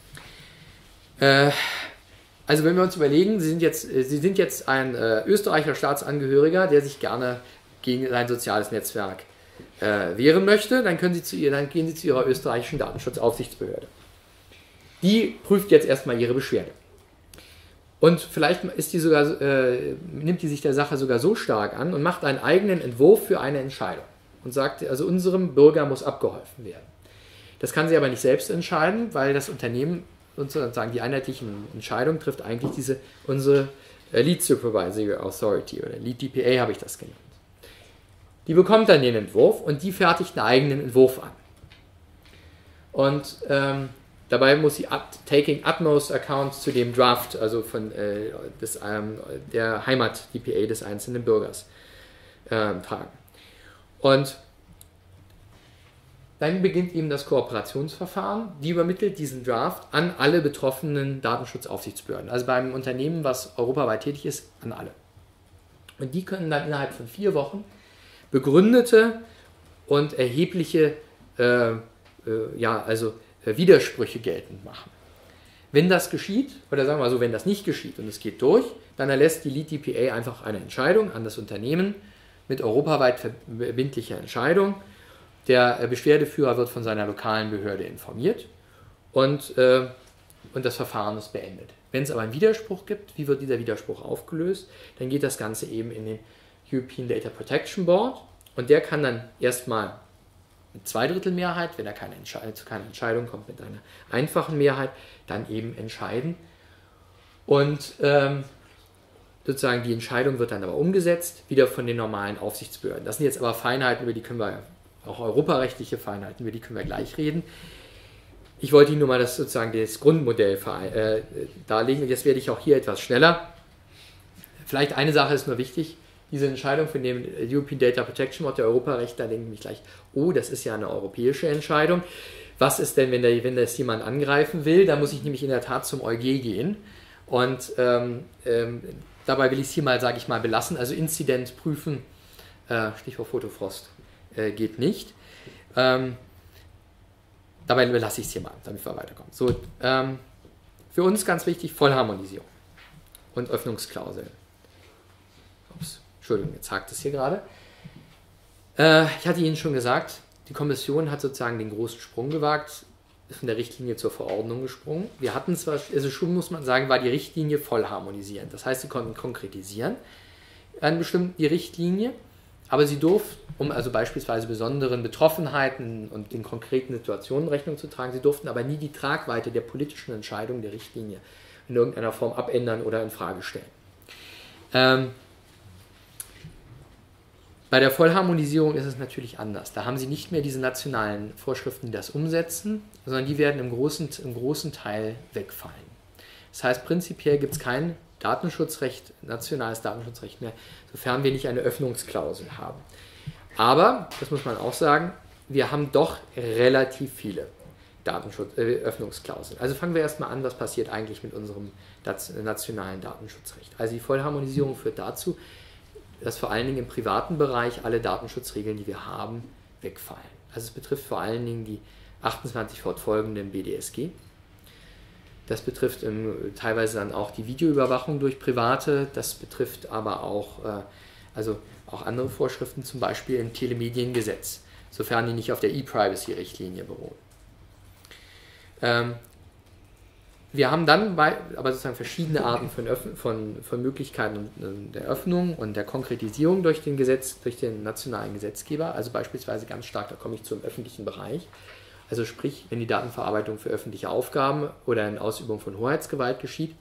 Äh, also wenn wir uns überlegen, Sie sind jetzt, Sie sind jetzt ein äh, österreichischer Staatsangehöriger, der sich gerne gegen sein soziales Netzwerk äh, wehren möchte, dann, können Sie zu ihr, dann gehen Sie zu Ihrer österreichischen Datenschutzaufsichtsbehörde. Die prüft jetzt erstmal Ihre Beschwerde. Und vielleicht ist die sogar, äh, nimmt die sich der Sache sogar so stark an und macht einen eigenen Entwurf für eine Entscheidung und sagt, also unserem Bürger muss abgeholfen werden. Das kann sie aber nicht selbst entscheiden, weil das Unternehmen sozusagen die einheitlichen Entscheidungen trifft eigentlich diese, unsere Lead Supervisory Authority oder Lead D P A habe ich das genannt. Die bekommt dann den Entwurf und die fertigt einen eigenen Entwurf an. Und ähm, dabei muss sie up, taking utmost account zu dem Draft, also von äh, des, ähm, der Heimat-D P A des einzelnen Bürgers äh, tragen. Und dann beginnt eben das Kooperationsverfahren. Die übermittelt diesen Draft an alle betroffenen Datenschutzaufsichtsbehörden. Also bei einem Unternehmen, was europaweit tätig ist, an alle. Und die können dann innerhalb von vier Wochen begründete und erhebliche äh, äh, ja, also Widersprüche geltend machen. Wenn das geschieht, oder sagen wir mal so, wenn das nicht geschieht und es geht durch, dann erlässt die Lead D P A einfach eine Entscheidung an das Unternehmen mit europaweit verbindlicher Entscheidung. Der Beschwerdeführer wird von seiner lokalen Behörde informiert und, äh, und das Verfahren ist beendet. Wenn es aber einen Widerspruch gibt, wie wird dieser Widerspruch aufgelöst? Dann geht das Ganze eben in den European Data Protection Board und der kann dann erstmal mit Zweidrittelmehrheit, wenn er keine Entscheidung, zu keiner Entscheidung kommt, mit einer einfachen Mehrheit, dann eben entscheiden. Und ähm, sozusagen die Entscheidung wird dann aber umgesetzt, wieder von den normalen Aufsichtsbehörden. Das sind jetzt aber Feinheiten, über die können wir, auch europarechtliche Feinheiten, über die können wir gleich reden. Ich wollte Ihnen nur mal das, sozusagen das Grundmodell äh, darlegen. Und jetzt werde ich auch hier etwas schneller. Vielleicht eine Sache ist nur wichtig. diese Entscheidung von dem European Data Protection Board, der Europarecht, da denke ich gleich, oh, das ist ja eine europäische Entscheidung. Was ist denn, wenn, der, wenn das jemand angreifen will? Da muss ich nämlich in der Tat zum EuGH gehen. Und ähm, ähm, dabei will ich es hier mal, sage ich mal, belassen. Also Inzident prüfen, äh, Stichwort Fotofrost, äh, geht nicht. Ähm, dabei belasse ich es hier mal, damit wir weiterkommen. So, ähm, für uns ganz wichtig, Vollharmonisierung und Öffnungsklauseln. Ups, Entschuldigung, jetzt hakt es hier gerade. Äh, ich hatte Ihnen schon gesagt, die Kommission hat sozusagen den großen Sprung gewagt, ist von der Richtlinie zur Verordnung gesprungen. Wir hatten zwar, also schon muss man sagen, war die Richtlinie voll harmonisierend. Das heißt, sie konnten konkretisieren an bestimmten die Richtlinie, aber sie durften, um also beispielsweise besonderen Betroffenheiten und den konkreten Situationen Rechnung zu tragen, sie durften aber nie die Tragweite der politischen Entscheidung der Richtlinie in irgendeiner Form abändern oder in Frage stellen. Ähm, Bei der Vollharmonisierung ist es natürlich anders. Da haben Sie nicht mehr diese nationalen Vorschriften, die das umsetzen, sondern die werden im großen, im großen Teil wegfallen. Das heißt, prinzipiell gibt es kein Datenschutzrecht, nationales Datenschutzrecht mehr, sofern wir nicht eine Öffnungsklausel haben. Aber, das muss man auch sagen, wir haben doch relativ viele Datenschutz, äh, Öffnungsklauseln. Also fangen wir erstmal an, was passiert eigentlich mit unserem nationalen Datenschutzrecht. Also die Vollharmonisierung führt dazu, dass vor allen Dingen im privaten Bereich alle Datenschutzregeln, die wir haben, wegfallen. Also es betrifft vor allen Dingen die achtundzwanzig fortfolgenden B D S G. Das betrifft ähm, teilweise dann auch die Videoüberwachung durch Private. Das betrifft aber auch, äh, also auch andere Vorschriften, zum Beispiel im Telemediengesetz, sofern die nicht auf der E-Privacy-Richtlinie beruhen. Ähm, Wir haben dann bei, aber sozusagen verschiedene Arten von, von, von Möglichkeiten der Öffnung und der Konkretisierung durch den Gesetz, durch den nationalen Gesetzgeber, also beispielsweise ganz stark, da komme ich zum öffentlichen Bereich, also sprich, wenn die Datenverarbeitung für öffentliche Aufgaben oder in Ausübung von Hoheitsgewalt geschieht,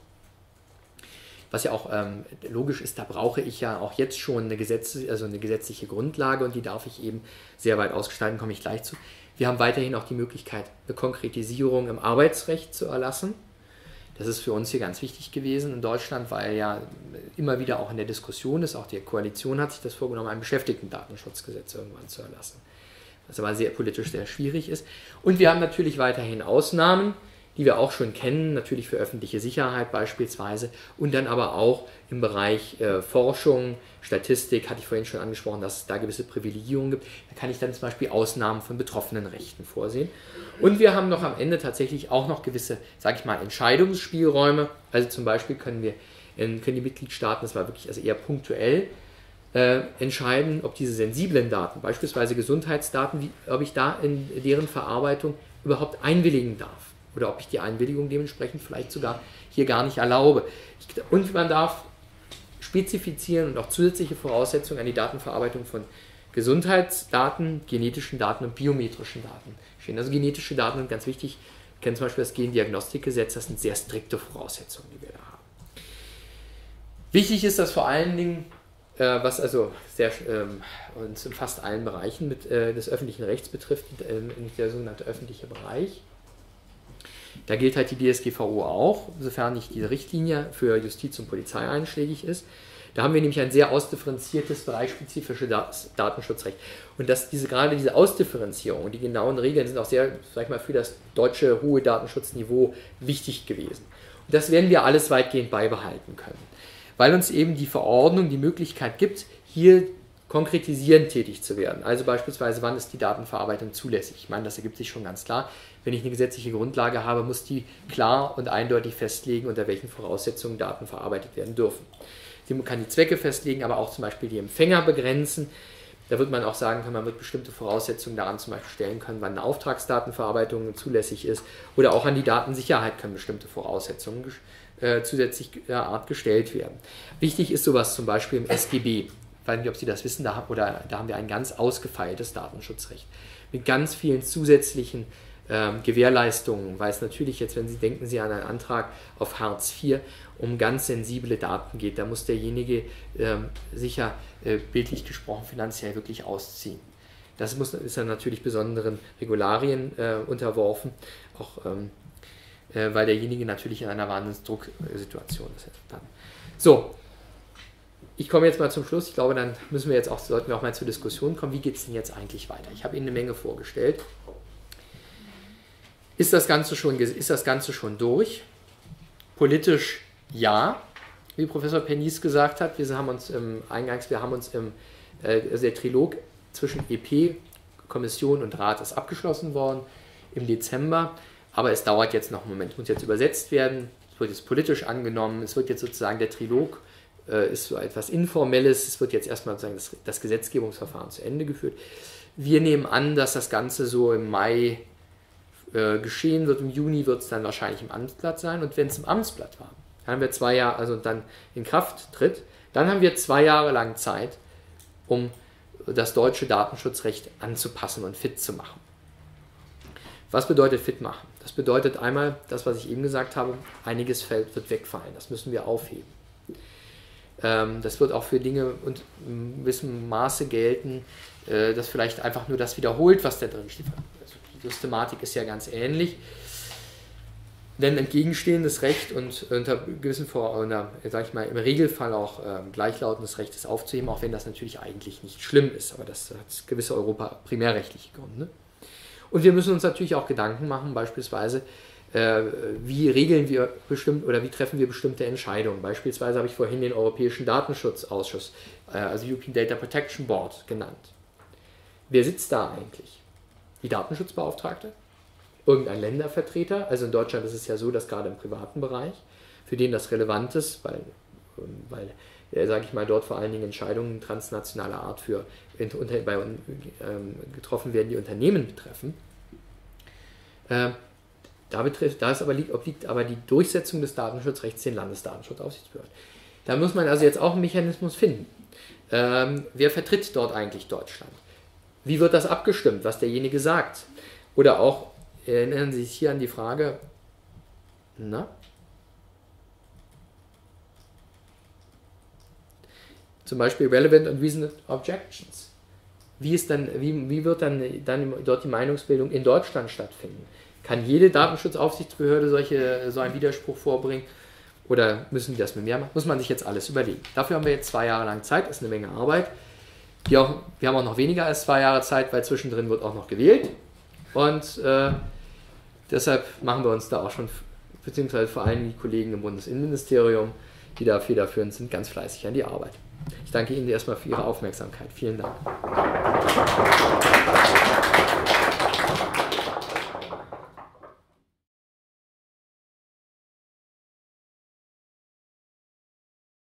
was ja auch ähm, logisch ist, da brauche ich ja auch jetzt schon eine, Gesetz, also eine gesetzliche Grundlage und die darf ich eben sehr weit ausgestalten, komme ich gleich zu. Wir haben weiterhin auch die Möglichkeit, eine Konkretisierung im Arbeitsrecht zu erlassen. Das ist für uns hier ganz wichtig gewesen in Deutschland, weil ja immer wieder auch in der Diskussion ist, auch die Koalition hat sich das vorgenommen, ein Beschäftigtendatenschutzgesetz irgendwann zu erlassen, was aber sehr politisch sehr schwierig ist. Und wir haben natürlich weiterhin Ausnahmen, die wir auch schon kennen, natürlich für öffentliche Sicherheit beispielsweise und dann aber auch im Bereich äh, Forschung, Statistik, hatte ich vorhin schon angesprochen, dass es da gewisse Privilegierungen gibt. Da kann ich dann zum Beispiel Ausnahmen von Betroffenenrechten vorsehen. Und wir haben noch am Ende tatsächlich auch noch gewisse, sage ich mal, Entscheidungsspielräume. Also zum Beispiel können wir, können die Mitgliedstaaten, das war wirklich also eher punktuell, äh, entscheiden, ob diese sensiblen Daten, beispielsweise Gesundheitsdaten, wie, ob ich da in deren Verarbeitung überhaupt einwilligen darf. Oder ob ich die Einwilligung dementsprechend vielleicht sogar hier gar nicht erlaube. Ich, und man darf spezifizieren und auch zusätzliche Voraussetzungen an die Datenverarbeitung von Gesundheitsdaten, genetischen Daten und biometrischen Daten stehen. Also genetische Daten sind ganz wichtig. Wir kennen zum Beispiel das Gendiagnostikgesetz, das sind sehr strikte Voraussetzungen, die wir da haben. Wichtig ist, dass vor allen Dingen, äh, was also sehr, ähm, uns in fast allen Bereichen mit, äh, des öffentlichen Rechts betrifft, äh, der sogenannte öffentliche Bereich, da gilt halt die D S G V O auch, sofern nicht diese Richtlinie für Justiz und Polizei einschlägig ist. Da haben wir nämlich ein sehr ausdifferenziertes, bereichsspezifisches Datenschutzrecht. Und dass diese, gerade diese Ausdifferenzierung und die genauen Regeln sind auch sehr, sag ich mal, für das deutsche hohe Datenschutzniveau wichtig gewesen. Und das werden wir alles weitgehend beibehalten können, weil uns eben die Verordnung die Möglichkeit gibt, hier konkretisierend tätig zu werden. Also beispielsweise, wann ist die Datenverarbeitung zulässig? Ich meine, das ergibt sich schon ganz klar. Wenn ich eine gesetzliche Grundlage habe, muss die klar und eindeutig festlegen, unter welchen Voraussetzungen Daten verarbeitet werden dürfen. Sie kann die Zwecke festlegen, aber auch zum Beispiel die Empfänger begrenzen. Da wird man auch sagen können, man wird bestimmte Voraussetzungen daran zum Beispiel stellen können, wann eine Auftragsdatenverarbeitung zulässig ist. Oder auch an die Datensicherheit können bestimmte Voraussetzungen äh, zusätzlicher Art gestellt werden. Wichtig ist sowas zum Beispiel im S G B. Ich weiß nicht, ob Sie das wissen, da, oder, da haben wir ein ganz ausgefeiltes Datenschutzrecht mit ganz vielen zusätzlichen ähm, Gewährleistungen, weil es natürlich jetzt, wenn Sie denken Sie an einen Antrag auf Hartz vier, um ganz sensible Daten geht, da muss derjenige ähm, sicher äh, bildlich gesprochen finanziell wirklich ausziehen. Das muss, ist dann natürlich besonderen Regularien äh, unterworfen, auch ähm, äh, weil derjenige natürlich in einer Wahnsinnsdrucksituation ist. Dann. So. ich komme jetzt mal zum Schluss. Ich glaube, dann müssen wir jetzt auch, sollten wir auch mal zur Diskussion kommen. Wie geht es denn jetzt eigentlich weiter? Ich habe Ihnen eine Menge vorgestellt. Ist das Ganze schon, ist das Ganze schon durch? Politisch ja, wie Professor Pernice gesagt hat. Wir haben uns im Eingangs, wir haben uns im, äh, also der Trilog zwischen E P, Kommission und Rat ist abgeschlossen worden im Dezember. Aber es dauert jetzt noch einen Moment, muss jetzt übersetzt werden. Es wird jetzt politisch angenommen. Es wird jetzt sozusagen der Trilog äh, ist so etwas Informelles. Es wird jetzt erstmal sozusagen das, das Gesetzgebungsverfahren zu Ende geführt. Wir nehmen an, dass das Ganze so im Mai geschehen wird. Im Juni wird es dann wahrscheinlich im Amtsblatt sein. Und wenn es im Amtsblatt war, dann haben wir zwei Jahre, also dann in Kraft tritt, dann haben wir zwei Jahre lang Zeit, um das deutsche Datenschutzrecht anzupassen und fit zu machen. Was bedeutet fit machen? Das bedeutet einmal, das, was ich eben gesagt habe, einiges fällt, wird wegfallen. Das müssen wir aufheben. Ähm, das wird auch für Dinge und in gewissem Maße gelten, äh, dass vielleicht einfach nur das wiederholt, was da drin steht. Die Systematik ist ja ganz ähnlich. Denn entgegenstehendes Recht und unter gewissen Vor- oder, sag ich mal, im Regelfall auch äh, gleichlautendes Recht ist aufzuheben, auch wenn das natürlich eigentlich nicht schlimm ist, aber das hat gewisse Europa primärrechtliche Gründe. Und wir müssen uns natürlich auch Gedanken machen, beispielsweise, äh, wie regeln wir bestimmt oder wie treffen wir bestimmte Entscheidungen. Beispielsweise habe ich vorhin den Europäischen Datenschutzausschuss, äh, also European Data Protection Board, genannt. Wer sitzt da eigentlich? Die Datenschutzbeauftragte? Irgendein Ländervertreter? Also in Deutschland ist es ja so, dass gerade im privaten Bereich, für den das relevant ist, weil, weil äh, sage ich mal, dort vor allen Dingen Entscheidungen transnationaler Art für, unter, bei, ähm, getroffen werden, die Unternehmen betreffen. Äh, da, betrifft, da ist aber, liegt, obliegt aber die Durchsetzung des Datenschutzrechts den Landesdatenschutzaufsichtsbehörden. Da muss man also jetzt auch einen Mechanismus finden. Ähm, wer vertritt dort eigentlich Deutschland? Wie wird das abgestimmt, was derjenige sagt? Oder auch, erinnern Sie sich hier an die Frage, na? Zum Beispiel Relevant and Reasoned Objections. Wie, ist dann, wie, wie wird dann, dann dort die Meinungsbildung in Deutschland stattfinden? Kann jede Datenschutzaufsichtsbehörde solche, so einen Widerspruch vorbringen? Oder müssen die das mit mehr machen? Muss man sich jetzt alles überlegen. Dafür haben wir jetzt zwei Jahre lang Zeit, ist eine Menge Arbeit. Die auch, wir haben auch noch weniger als zwei Jahre Zeit, weil zwischendrin wird auch noch gewählt. Und äh, deshalb machen wir uns da auch schon, beziehungsweise vor allem die Kollegen im Bundesinnenministerium, die da federführend sind, ganz fleißig an die Arbeit. Ich danke Ihnen erstmal für Ihre Aufmerksamkeit. Vielen Dank.